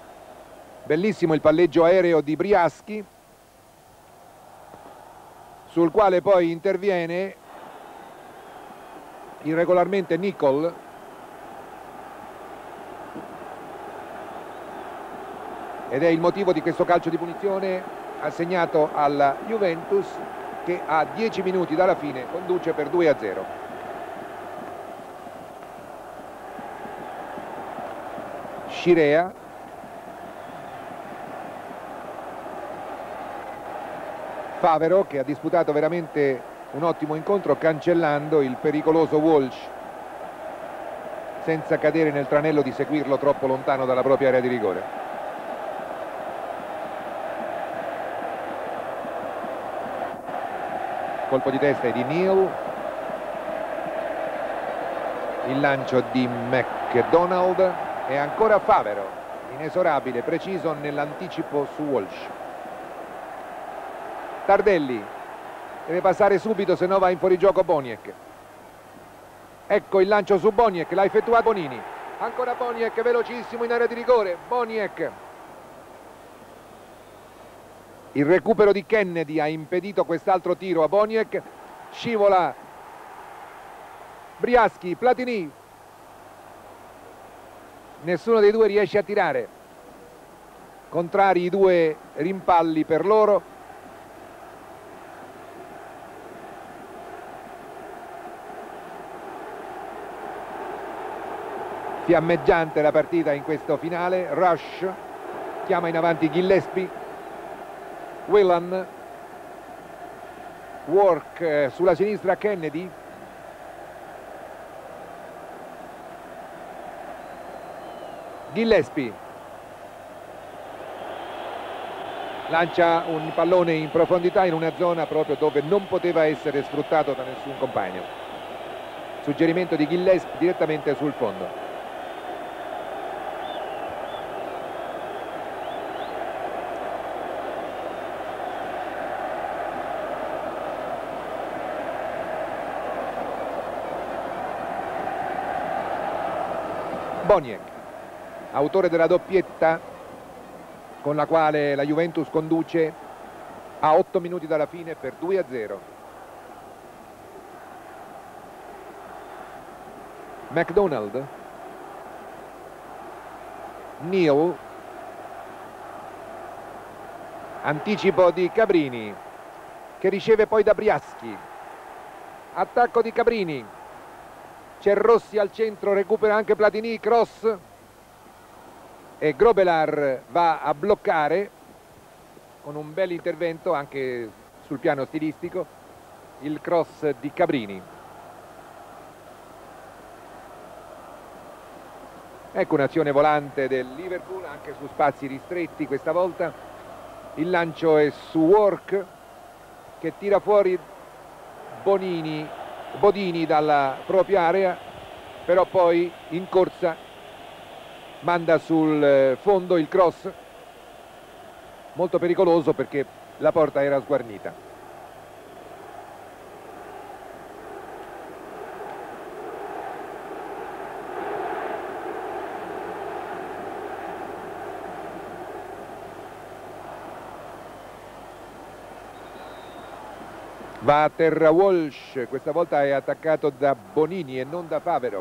Bellissimo il palleggio aereo di Briaschi sul quale poi interviene irregolarmente Nicol. Ed è il motivo di questo calcio di punizione assegnato alla Juventus, che a 10 minuti dalla fine conduce per 2-0. Scirea, Favero, che ha disputato veramente un ottimo incontro cancellando il pericoloso Walsh senza cadere nel tranello di seguirlo troppo lontano dalla propria area di rigore. Colpo di testa di Neal, il lancio di McDonald e ancora Favero, inesorabile, preciso nell'anticipo su Walsh. Tardelli deve passare subito, se no va in fuorigioco Boniek. Ecco il lancio su Boniek, l'ha effettuato Bonini. Ancora Boniek, velocissimo in area di rigore. Boniek. Il recupero di Kennedy ha impedito quest'altro tiro a Boniek. Scivola Briaschi, Platini. Nessuno dei due riesce a tirare. Contrari i due rimpalli per loro. Fiammeggiante la partita in questo finale. Rush chiama in avanti Gillespie. Whelan, Work sulla sinistra Kennedy, Gillespie lancia un pallone in profondità in una zona proprio dove non poteva essere sfruttato da nessun compagno. Suggerimento di Gillespie direttamente sul fondo. Boniek, autore della doppietta con la quale la Juventus conduce a 8 minuti dalla fine per 2-0. McDonald, Neal, anticipo di Cabrini che riceve poi da Briaschi, attacco di Cabrini. C'è Rossi al centro, recupera anche Platini, cross e Grobelar va a bloccare con un bel intervento anche sul piano stilistico il cross di Cabrini. Ecco un'azione volante del Liverpool anche su spazi ristretti questa volta. Il lancio è su Work che tira fuori Bodini dalla propria area, però poi in corsa manda sul fondo il cross, molto pericoloso perché la porta era sguarnita. Va a terra Walsh, questa volta è attaccato da Bonini e non da Favero.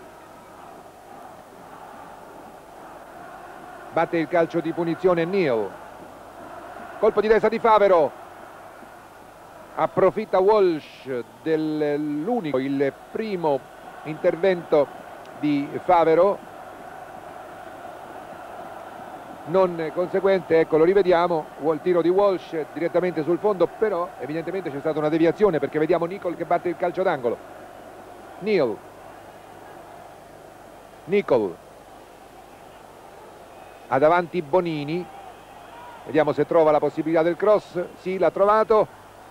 Batte il calcio di punizione Neal. Colpo di testa di Favero. Approfitta Walsh dell'unico, il primo intervento di Favero. Non conseguente, ecco lo rivediamo, il tiro di Walsh direttamente sul fondo, però evidentemente c'è stata una deviazione perché vediamo Nicol che batte il calcio d'angolo. Nicol ha davanti Bonini, vediamo se trova la possibilità del cross. Sì, l'ha trovato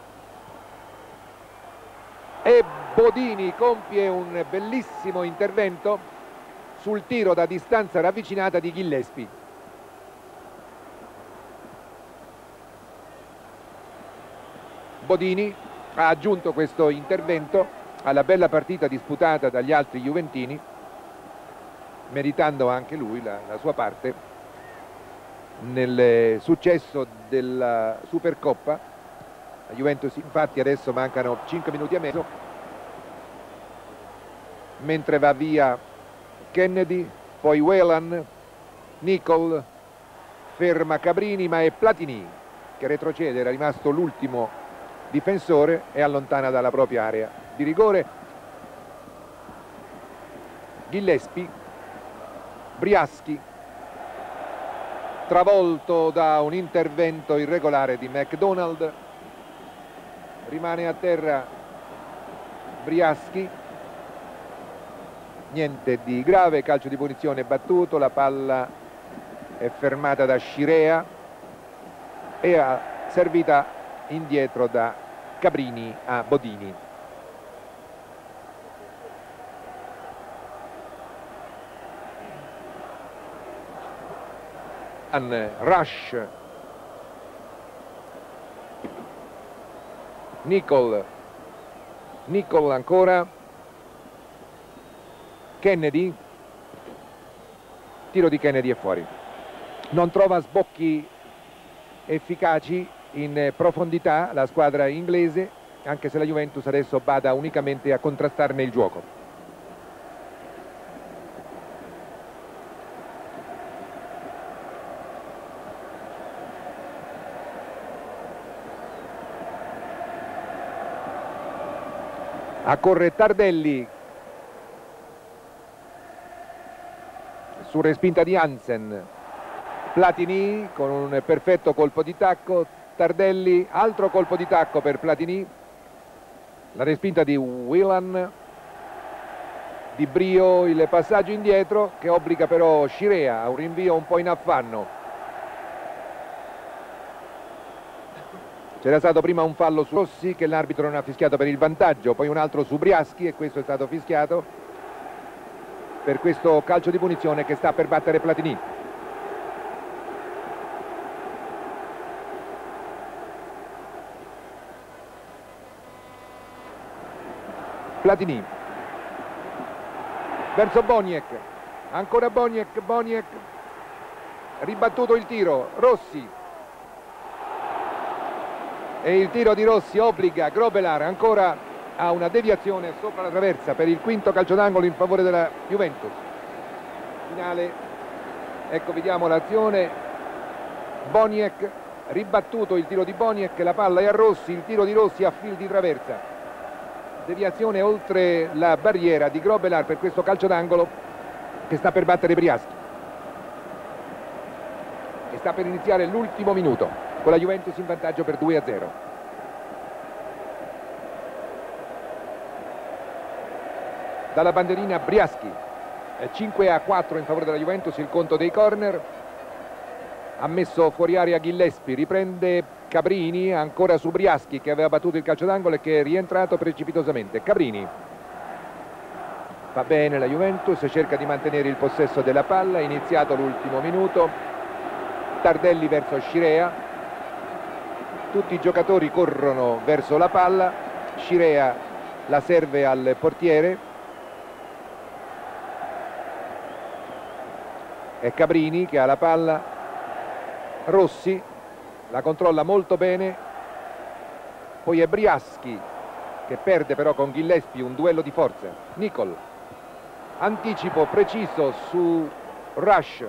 e Bodini compie un bellissimo intervento sul tiro da distanza ravvicinata di Gillespie. Bodini ha aggiunto questo intervento alla bella partita disputata dagli altri juventini, meritando anche lui la sua parte nel successo della Supercoppa La Juventus infatti adesso mancano 5 minuti e mezzo, mentre va via Kennedy, poi Whelan, Nicol, ferma Cabrini, ma è Platini che retrocede, era rimasto l'ultimo difensore e allontana dalla propria area di rigore. Gillespie, Briaschi, travolto da un intervento irregolare di McDonald, rimane a terra Briaschi, niente di grave, calcio di punizione battuto, la palla è fermata da Scirea e servita indietro da Cabrini a Bodini. Rush, Nicol ancora, Kennedy, tiro di Kennedy è fuori. Non trova sbocchi efficaci in profondità la squadra inglese, anche se la Juventus adesso bada unicamente a contrastarne il gioco. Accorre Tardelli su respinta di Hansen, Platini con un perfetto colpo di tacco, Tardelli, altro colpo di tacco per Platini, la respinta di Whelan, Di Brio, il passaggio indietro che obbliga però Scirea a un rinvio un po' in affanno. C'era stato prima un fallo su Rossi che l'arbitro non ha fischiato per il vantaggio, poi un altro su Briaschi e questo è stato fischiato per questo calcio di punizione che sta per battere Platini. Platini verso Boniek, ancora Boniek, ribattuto il tiro, Rossi. E il tiro di Rossi obbliga Grobbelaar ancora a una deviazione sopra la traversa per il quinto calcio d'angolo in favore della Juventus. Finale, ecco, vediamo l'azione. Boniek, ribattuto il tiro di Boniek, la palla è a Rossi, il tiro di Rossi a fil di traversa. Deviazione oltre la barriera di Grobbelaar per questo calcio d'angolo che sta per battere Briaschi. E sta per iniziare l'ultimo minuto, con la Juventus in vantaggio per 2-0. Dalla bandierina Briaschi, 5-4 in favore della Juventus il conto dei corner. Ha messo fuori area Gillespie, riprende Cabrini, ancora su Briaschi che aveva battuto il calcio d'angolo e che è rientrato precipitosamente. Cabrini, va bene la Juventus, cerca di mantenere il possesso della palla, è iniziato l'ultimo minuto. Tardelli verso Scirea, tutti i giocatori corrono verso la palla, Scirea la serve al portiere, è Cabrini che ha la palla, Rossi la controlla molto bene, poi è Briaschi che perde però con Gillespie un duello di forza. Nicol, anticipo preciso su Rush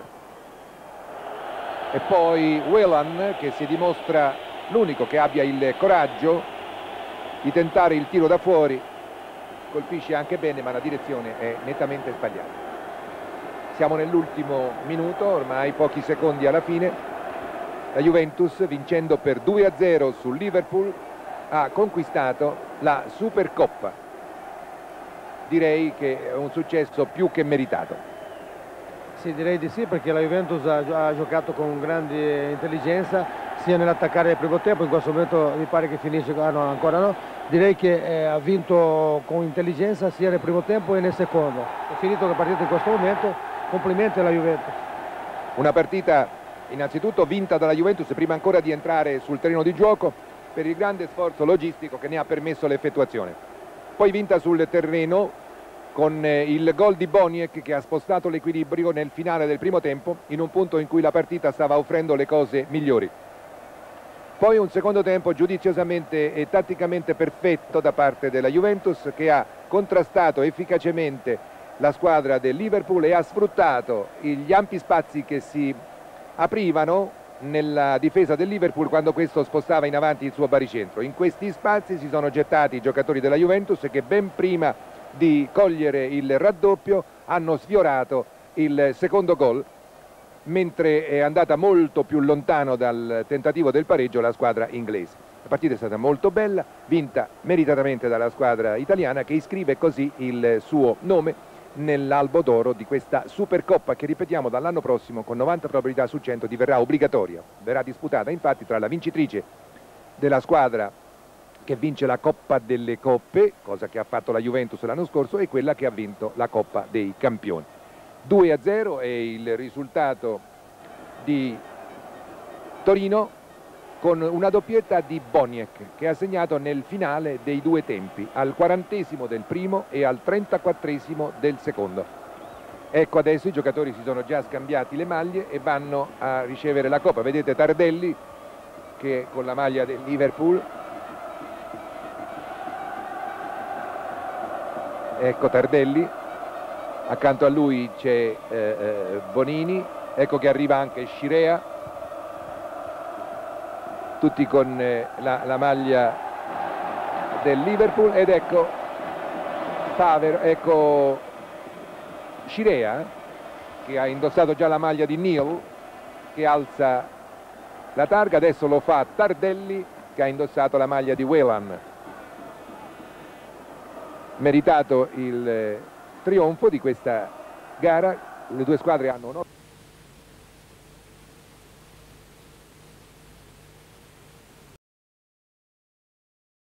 e poi Whelan che si dimostra l'unico che abbia il coraggio di tentare il tiro da fuori, colpisce anche bene ma la direzione è nettamente sbagliata. Siamo nell'ultimo minuto, ormai pochi secondi alla fine. La Juventus, vincendo per 2-0 sul Liverpool, ha conquistato la Supercoppa. Direi che è un successo più che meritato. Sì, direi di sì, perché la Juventus ha giocato con grande intelligenza sia nell'attaccare il primo tempo, in questo momento mi pare che finisce, no, ancora no, direi che ha vinto con intelligenza sia nel primo tempo e nel secondo. È finito la partita in questo momento, complimenti alla Juventus. Una partita innanzitutto vinta dalla Juventus prima ancora di entrare sul terreno di gioco per il grande sforzo logistico che ne ha permesso l'effettuazione. Poi vinta sul terreno con il gol di Boniek che ha spostato l'equilibrio nel finale del primo tempo in un punto in cui la partita stava offrendo le cose migliori. Poi un secondo tempo giudiziosamente e tatticamente perfetto da parte della Juventus, che ha contrastato efficacemente la squadra del Liverpool e ha sfruttato gli ampi spazi che si aprivano nella difesa del Liverpool quando questo spostava in avanti il suo baricentro. In questi spazi si sono gettati i giocatori della Juventus, che ben prima di cogliere il raddoppio hanno sfiorato il secondo gol, mentre è andata molto più lontano dal tentativo del pareggio la squadra inglese. La partita è stata molto bella, vinta meritatamente dalla squadra italiana, che iscrive così il suo nome nell'albo d'oro di questa Supercoppa, che, ripetiamo, dall'anno prossimo con 90 probabilità su 100 diverrà obbligatoria. Verrà disputata infatti tra la vincitrice della squadra che vince la Coppa delle Coppe, cosa che ha fatto la Juventus l'anno scorso, e quella che ha vinto la Coppa dei Campioni. 2-0 è il risultato di Torino, con una doppietta di Boniek, che ha segnato nel finale dei due tempi, al 40° del primo e al 34° del secondo. Ecco, adesso i giocatori si sono già scambiati le maglie e vanno a ricevere la Coppa. Vedete Tardelli che con la maglia del Liverpool, ecco Tardelli, accanto a lui c'è Bonini, ecco che arriva anche Scirea, tutti con la maglia del Liverpool, ed ecco ecco Scirea che ha indossato già la maglia di Neal, che alza la targa. Adesso lo fa Tardelli, che ha indossato la maglia di Whelan. Meritato il trionfo di questa gara, le due squadre hanno un